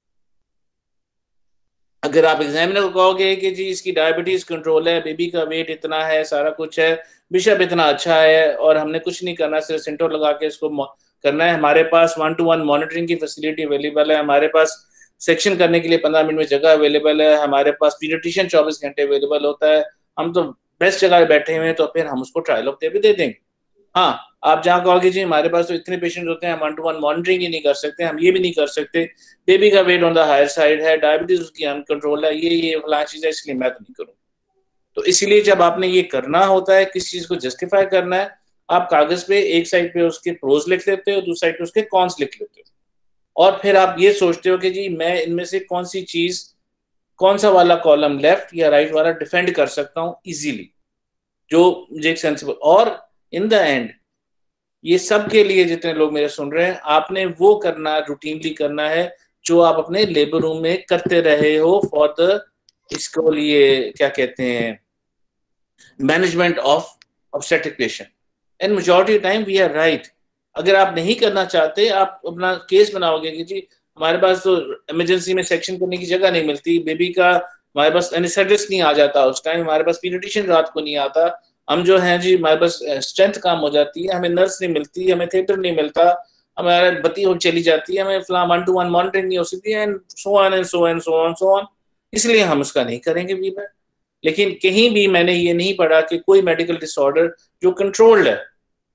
अगर आप एग्जामिनर को कहोगे कि जी इसकी डायबिटीज कंट्रोल है, बेबी का वेट इतना है, सारा कुछ है, बिशप इतना अच्छा है और हमने कुछ नहीं करना, सिर्फ सेंटर लगा के इसको करना है, हमारे पास वन टू वन मॉनिटरिंग की फैसिलिटी अवेलेबल है, हमारे पास सेक्शन करने के लिए पंद्रह मिनट में जगह अवेलेबल है, हमारे पास पीडियाट्रिशियन चौबीस घंटे अवेलेबल होता है, हम तो बेस्ट जगह बैठे हुए हैं, तो फिर हम उसको ट्रायल ऑफ थेरेपी दे देंगे। हाँ, आप जहाँ कहोगे जी हमारे पास तो इतने पेशेंट होते हैं, हम वन टू वन मॉनिटरिंग ही नहीं कर सकते, हम ये भी नहीं कर सकते, बेबी का weight on the higher side है, डायबिटीज उसकी अनकंट्रोल है, ये ये फलां चीज है, इसलिए मैं तो नहीं करूँ। तो इसीलिए जब आपने ये करना होता है, किस चीज को जस्टिफाई करना है, आप कागज पे एक साइड पे उसके प्रोज लिख लेते हो, दूसरी साइड पे उसके कॉन्स लिख लेते हो, और फिर आप ये सोचते हो कि जी मैं इनमें से कौन सी चीज, कौन सा वाला कॉलम लेफ्ट या राइट वाला डिफेंड कर सकता हूँ इजीली, जो मुझे एक सेंसिबल। और इन द एंड ये सब के लिए जितने लोग मेरे सुन रहे हैं, आपने वो करना, रूटीनली करना है जो आप अपने लेबर रूम में करते रहे हो फॉर द, इसको लिए क्या कहते हैं, management of obstetric patient, and majority time we are right. अगर आप नहीं करना चाहते, आप अपना केस बनाओगे कि जी हमारे पास तो इमरजेंसी में सेक्शन करने की जगह नहीं मिलती, बेबी का हमारे पास एनेस्थेटिस्ट नहीं आ जाता उस टाइम, हमारे पास पीडियाट्रिशियन रात को नहीं आता, हम जो हैं जी हमारे पास स्ट्रेंथ कम हो जाती है, हमें नर्स नहीं मिलती, हमें थिएटर नहीं मिलता, हमारा बत्ती हो चली जाती है, हमें फला वन टू वन मॉनिटरिंग नहीं हो सकती है, and so on and so and so on so on, इसलिए हम उसका नहीं करेंगे वीवैक। लेकिन कहीं भी मैंने ये नहीं पढ़ा कि कोई मेडिकल डिसऑर्डर जो कंट्रोल्ड है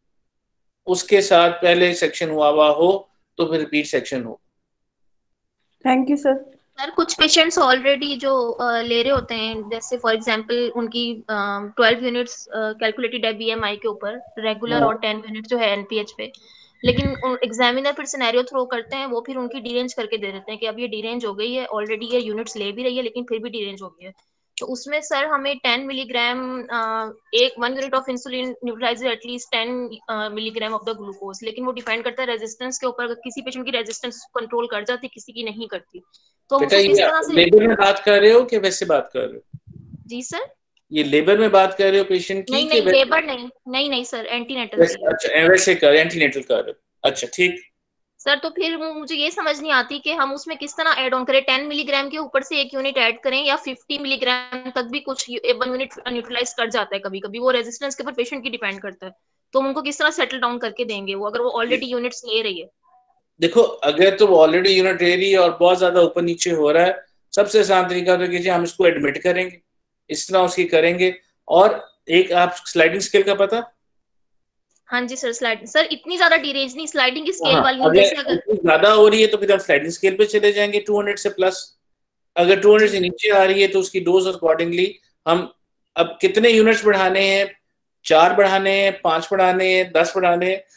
उसके साथ पहले सेक्शन हुआ हुआ हो तो फिर रिपीट सेक्शन हो।
Thank you sir.
सर कुछ पेशेंट्स ऑलरेडी जो uh, ले रहे होते हैं, जैसे फॉर एग्जांपल उनकी ट्वेल्व यूनिट्स कैलकुलेटेड है बीएमआई के ऊपर रेगुलर और टेन यूनिट जो है एनपीएच पे, लेकिन एग्जामिनर फिर सिनेरियो थ्रो करते हैं, वो फिर उनकी डीरेंज करके दे देते हैं कि अब ये डीरेंज हो गई है, ऑलरेडी ये यूनिट्स ले भी रही है लेकिन फिर भी डीरेंज हो गई है। तो उसमें सर हमें टेन मिलीग्राम एक one unit of insulin neutraliser at least ten milligram of the glucose, लेकिन वो डिपेंड करता है रेजिस्टेंस के ऊपर। अगर किसी पेशेंट की रेजिस्टेंस कंट्रोल कर जाती, किसी की नहीं करती, तो हम उसको किस तरह से
लेबर में बात कर रहे हो कि वैसे बात कर रहे हो?
जी सर,
ये लेबर में बात कर रहे हो पेशेंट की?
नहीं नहीं लेबर नहीं नहीं नहीं सर, एंटीनेटल।
अच्छा वैसे कर एंटीनेटल कर रहे हो, अच्छा ठीक
सर। तो फिर मुझे ये समझ नहीं आती कि हम उसमें किस तरह ऐड ऑन करें, टेन मिलीग्राम के ऊपर से एक यूनिट ऐड करें या फिफ्टी मिलीग्राम तक भी कुछ वन यूनिट न्यूट्रलाइज कर जाता है कभी कभी, वो रेजिस्टेंस के ऊपर पेशेंट की डिपेंड करता है। तो हम उनको किस तरह सेटल डाउन करके देंगे वो, अगर वो ऑलरेडी यूनिट्स ले रही है?
देखो अगर तो ऑलरेडी यूनिट ले रही है और बहुत ज्यादा ऊपर नीचे हो रहा है, सबसे आसान तरीका तो कीजिए हम इसको एडमिट करेंगे, इस तरह उसकी करेंगे। और एक आप स्लाइडिंग स्केल का पता?
हाँ जी सर, स्लाइड सर इतनी ज्यादा डीरेंज नहीं, स्लाइडिंग की स्केल
हाँ,
वाली
अगर,
जैसे अगर
ज्यादा हो रही है तो फिर हम स्लाइडिंग स्केल पे चले जाएंगे टू हंड्रेड से प्लस। अगर टू हंड्रेड से नीचे आ रही है तो उसकी डोज अकॉर्डिंगली हम अब कितने यूनिट्स बढ़ाने हैं, चार बढ़ाने हैं, पांच बढ़ाने हैं, दस बढ़ाने हैं,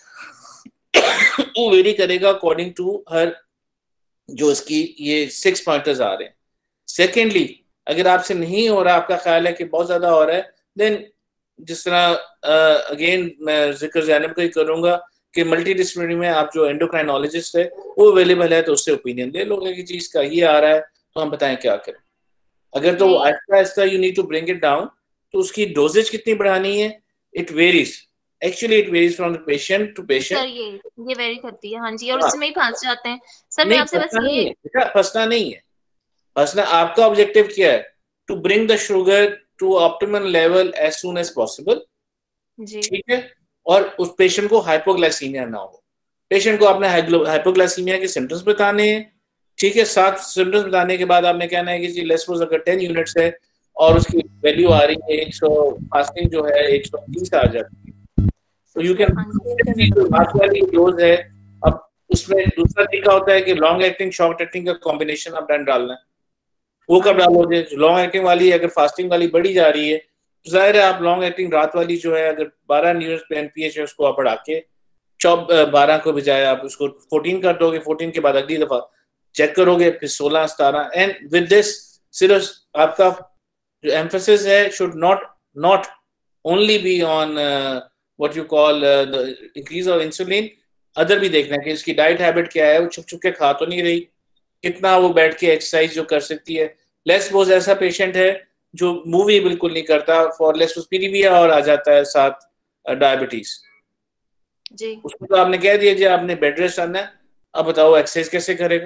वो वेरी करेगा अकॉर्डिंग टू हर जो इसकी ये सिक्स पॉइंटर्स आ रहे हैं। सेकेंडली अगर आपसे नहीं हो रहा, आपका ख्याल है कि बहुत ज्यादा हो रहा है, देन जिस तरह अगेन uh, मैं जिक्र ज़ैनब को ही करूंगा कि मल्टी डिसिप्लिनरी में आप जो एंडोक्राइनोलॉजिस्ट है वो अवेलेबल है, तो उससे ओपिनियन ले लोगे कि चीज का ये आ रहा है तो हम बताएं क्या करें। अगर तो आहिस्ता आहिस्ता you need to bring it down, तो उसकी डोजेज कितनी बढ़ानी है, it varies, actually it varies from the patient to patient.
Sir ये ये वेरी करती है, हाँ जी, और हाँ। उसमें ही फंस जाते हैं सर। मैं आपसे बस ये
फंसना नहीं है, फंसना आपका ऑब्जेक्टिव क्या है? To bring the sugar to optimal level as soon as possible, ठीक है। और उस पेशेंट को हाइपोग्लाइसीमिया ना हो। पेशेंट को आपने हाइपोग्लाइसीमिया के सिम्टम्स बताने हैं, ठीक है। सात सिम्टम्स बताने के बाद आपने कहना है कि जी लेट्स सपोज अगर टेन यूनिट्स है और उसकी वैल्यू आ रही है एक सौ, फास्टिंग जो है एक सौ तीस आ जाती है, तो यू कैन बात वाली डोज है। अब उसमें दूसरा तरीका होता है कि लॉन्ग एक्टिंग शॉर्ट एक्टिंग का कॉम्बिनेशन आप डालना है, वो कब डालोगे? लॉन्ग एक्टिंग वाली अगर फास्टिंग वाली बढ़ी जा रही है तो जाहिर है आप लॉन्ग एक्टिंग रात वाली जो है अगर बारह यूनिट्स पे एनपीएच है उसको आप बढ़ा के चौब बारह को बजाय आप उसको फोर्टीन कर दोगे, फोर्टीन के बाद अगली दफा चेक करोगे फिर सोलह सतारह, एंड विद दिस सिर्फ आपका जो एम्फेसिस है should not not only be on what you call the increase of insulin, other भी देखना है कि इसकी डाइट हैबिट क्या है, वो छुप छुप के खा तो नहीं रही, कितना वो बैठ के एक्सरसाइज जो कर सकती है। लेट्स सपोज ऐसा पेशेंट है जो मूवी बिल्कुल नहीं करता, फॉर लेट्स सपोज पीडीविया और आ जाता है साथ डायबिटीज
जी,
उसको तो आपने कह दिया जी आपने बेड रेस्ट आना है, अब बताओ एक्सरसाइज कैसे करेगा?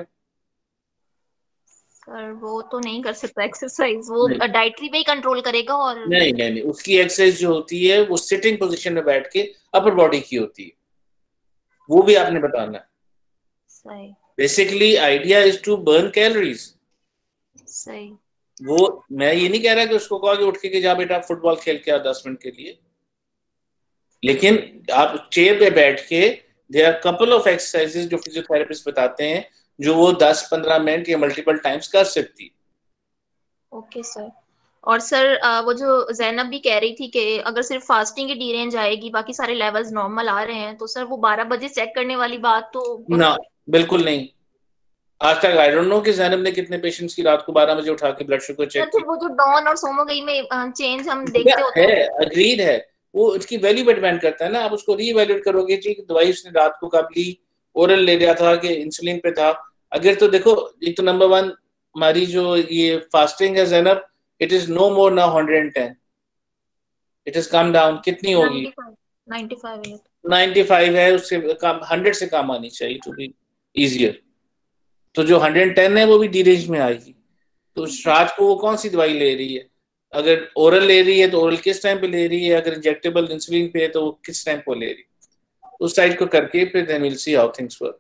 सर वो तो नहीं कर सकता एक्सरसाइज, वो डाइटरी पे ही कंट्रोल करेगा। और
नहीं नहीं नहीं उसकी एक्सरसाइज जो होती है वो सिटिंग पोजीशन में बैठ के अपर बॉडी की होती है, वो भी आपने बताना है।
सही,
basically idea is to burn calories.
सही,
वो मैं ये नहीं कह रहा कि उसको कहो कि उठ के जा बेटा फुटबॉल खेल के आ दस मिनट के लिए, लेकिन आप चेयर पे बैठ के there are couple of exercises जो फिजियोथेरेपिस्ट बताते हैं जो वो दस पंद्रह मिनट या मल्टीपल टाइम्स कर सकती है।
Okay sir. और सर वो जो ज़ैनब भी कह रही थी कि अगर सिर्फ फास्टिंग की डी रेंज आएगी बाकी सारे लेवल्स नॉर्मल आ रहे हैं, तो सर वो बारह बजे चेक करने वाली बात तो
ना बिल्कुल नहीं। आज तक आई डोंट नो कि ज़ैनब ने कितने पेशेंट्स की रात को बारह बजे उठा के ब्लड शुगर चेक किया।
वो जो डॉन और सोमोगई में चेंज हम देखते होते
हैं, अग्रीड है, वो उसकी वैल्यू पे डिपेंड करता है ना। आप उसको रीवैल्यूएट करोगे जी दवाई उसने रात को कब ली, ओरल ले रहा था कि इंसुलिन पे था। अगर तो देखो एक तो नंबर वन हमारी जो ये फास्टिंग है Zainab, it is no more now one hundred ten, it is come down. कितनी होगी? नाइंटी फाइव है, उससे कम हंड्रेड से कम आनी चाहिए टू बी इजियर। तो जो वन हंड्रेड टेन है वो भी डी रेंज में आएगी। तो रात को वो कौन सी दवाई ले रही है? अगर ओरल ले रही है तो ओरल किस टाइम पे ले रही है, अगर इंजेक्टेबल इंसुलिन पे है तो वो किस टाइम पे ले रही है? उस साइड को करके फिर then will see how things work.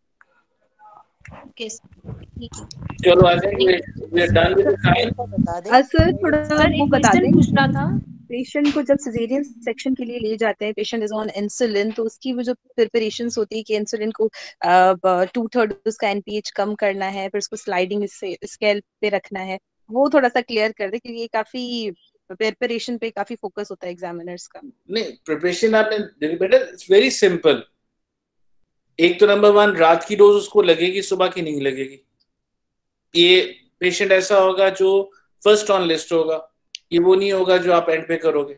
Okay
चलो I think we are done with the time.
Sir थोड़ा
सर
वो
एक
बता
क्वेश्चन
दें,
पूछना था।
पेशेंट को जब सिजेरियन सेक्शन के लिए ले जाते हैं, पेशेंट इज ऑन इंसुलिन, तो उसकी वो जो प्रिपरेशंस होती है कि इंसुलिन को टू थर्ड उसका एनपीएच कम करना है, फिर उसको स्लाइडिंग स्केल पे रखना है, वो थोड़ा सा क्लियर कर दे क्योंकि ये काफी प्रिपरेशन पे काफी फोकस होता है एग्जामिनर्स का।
नहीं प्रिपरेशन आपने बेटा इट्स वेरी सिंपल। एक तो नंबर वन, रात की डोज उसको लगेगी, सुबह की नहीं लगेगी। ये पेशेंट ऐसा होगा जो फर्स्ट ऑन लिस्ट होगा, ये वो नहीं होगा जो आप एंड पे करोगे।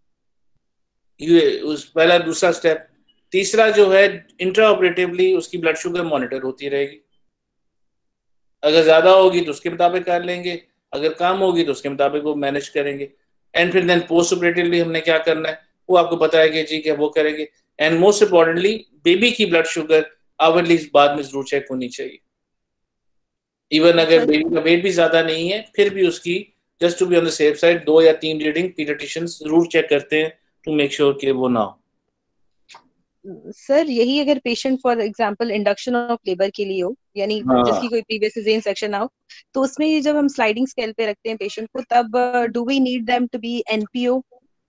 ये उस पहला दूसरा स्टेप। तीसरा जो है इंट्रा ऑपरेटिवली उसकी ब्लड शुगर मॉनिटर होती रहेगी, अगर ज्यादा होगी तो उसके मुताबिक कर लेंगे, अगर कम होगी तो उसके मुताबिक वो मैनेज करेंगे। एंड फिर देन पोस्ट ऑपरेटिवली हमने क्या करना है वो आपको बताएंगे जी कि वो करेंगे। एंड मोस्ट इंपॉर्टेंटली बेबी की ब्लड शुगर आवरली बाद में जरूर चेक होनी चाहिए। इवन अगर बेबी का वेट भी ज्यादा नहीं है फिर भी उसकी just to be on the safe side दो या तीन रीडिंग पीडियाट्रिशियंस जरूर चेक करते हैं टू मेक श्योर कि वो ना हो।
सर यही अगर patient for example induction of labour के लिए हो, यानी
हाँ।
जिसकी कोई प्रीवियस सिजेरियन सेक्शन ना हो, तो उसमें जब हम स्लाइडिंग स्केल पे रखते हैं पेशेंट को, तब do we need them to be NPO?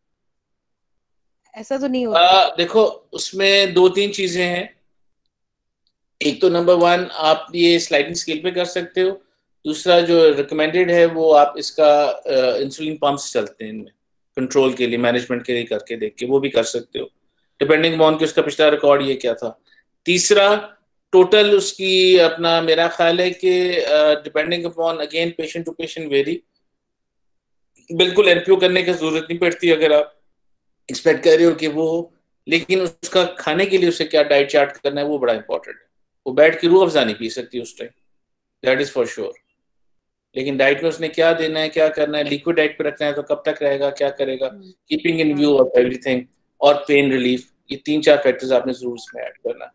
ऐसा तो नहीं होता?
आ, देखो उसमें दो तीन चीजें हैं। एक तो नंबर वन आप ये स्लाइडिंग स्केल पे कर सकते हो, दूसरा जो रिकमेंडेड है वो आप इसका इंसुलिन पंप्स चलते हैं इनमें कंट्रोल के लिए, मैनेजमेंट के लिए करके देख के वो भी कर सकते हो डिपेंडिंग ऑन कि उसका पिछला रिकॉर्ड ये क्या था। तीसरा टोटल उसकी अपना मेरा ख्याल है कि depending upon again patient to patient vary, बिल्कुल एनपीओ करने की जरूरत नहीं पड़ती अगर आप एक्सपेक्ट कर रहे हो कि वो हो, लेकिन उसका खाने के लिए उसे क्या डाइट चार्ट करना है वो बड़ा इंपॉर्टेंट है। वो बैठ के रूह अफ़ज़ा नहीं पी सकती उस time, that is for sure. लेकिन डाइट में उसने क्या देना है, क्या करना है, लिक्विड डाइट पे रखना है तो कब तक रहेगा, क्या करेगा, keeping in view of everything, और पेन रिलीफ, ये तीन चार फैक्टर्स आपने जरूर इसमें ऐड करना।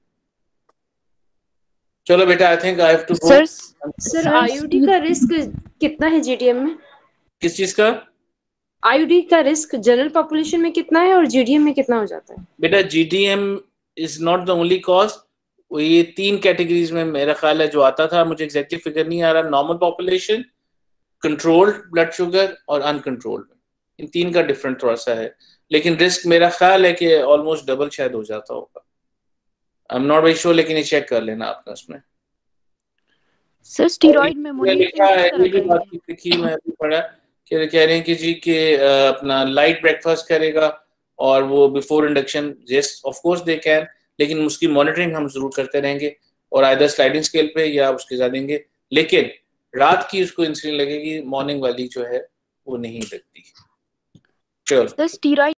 चलो बेटा I think I have to go.
Sir sir IUD का रिस्क कितना है जीडीएम में?
किस चीज का?
आईयूडी का रिस्क जनरल पॉपुलेशन में कितना है और जीडीएम में कितना हो जाता है?
बेटा GDM is not the only cause, ये तीन कैटेगरीज में मेरा ख्याल है जो आता था, मुझे एग्जैक्टली फिगर नहीं आ रहा। Normal population, controlled blood sugar और अनकंट्रोल्ड, इन तीन का डिफरेंट थोड़ा सा है, लेकिन रिस्क मेरा ख्याल है कि ऑलमोस्ट डबल शायद हो जाता होगा। I am not very sure, लेकिन ये चेक कर लेना आपने उसमें।
सर स्टीरॉइड में
लिखा है, ये भी बात लिखी मैं अभी पढ़ा कि कह रहे हैं कि जी कि अपना लाइट ब्रेकफास्ट करेगा और वो before induction, yes of course they can, लेकिन उसकी मॉनिटरिंग हम जरूर करते रहेंगे और आइदर स्लाइडिंग स्केल पे या उसके साथ देंगे, लेकिन रात की उसको इंसुलिन लगेगी, मॉर्निंग वाली जो है वो नहीं लगती। चलो।
स्टीरॉइड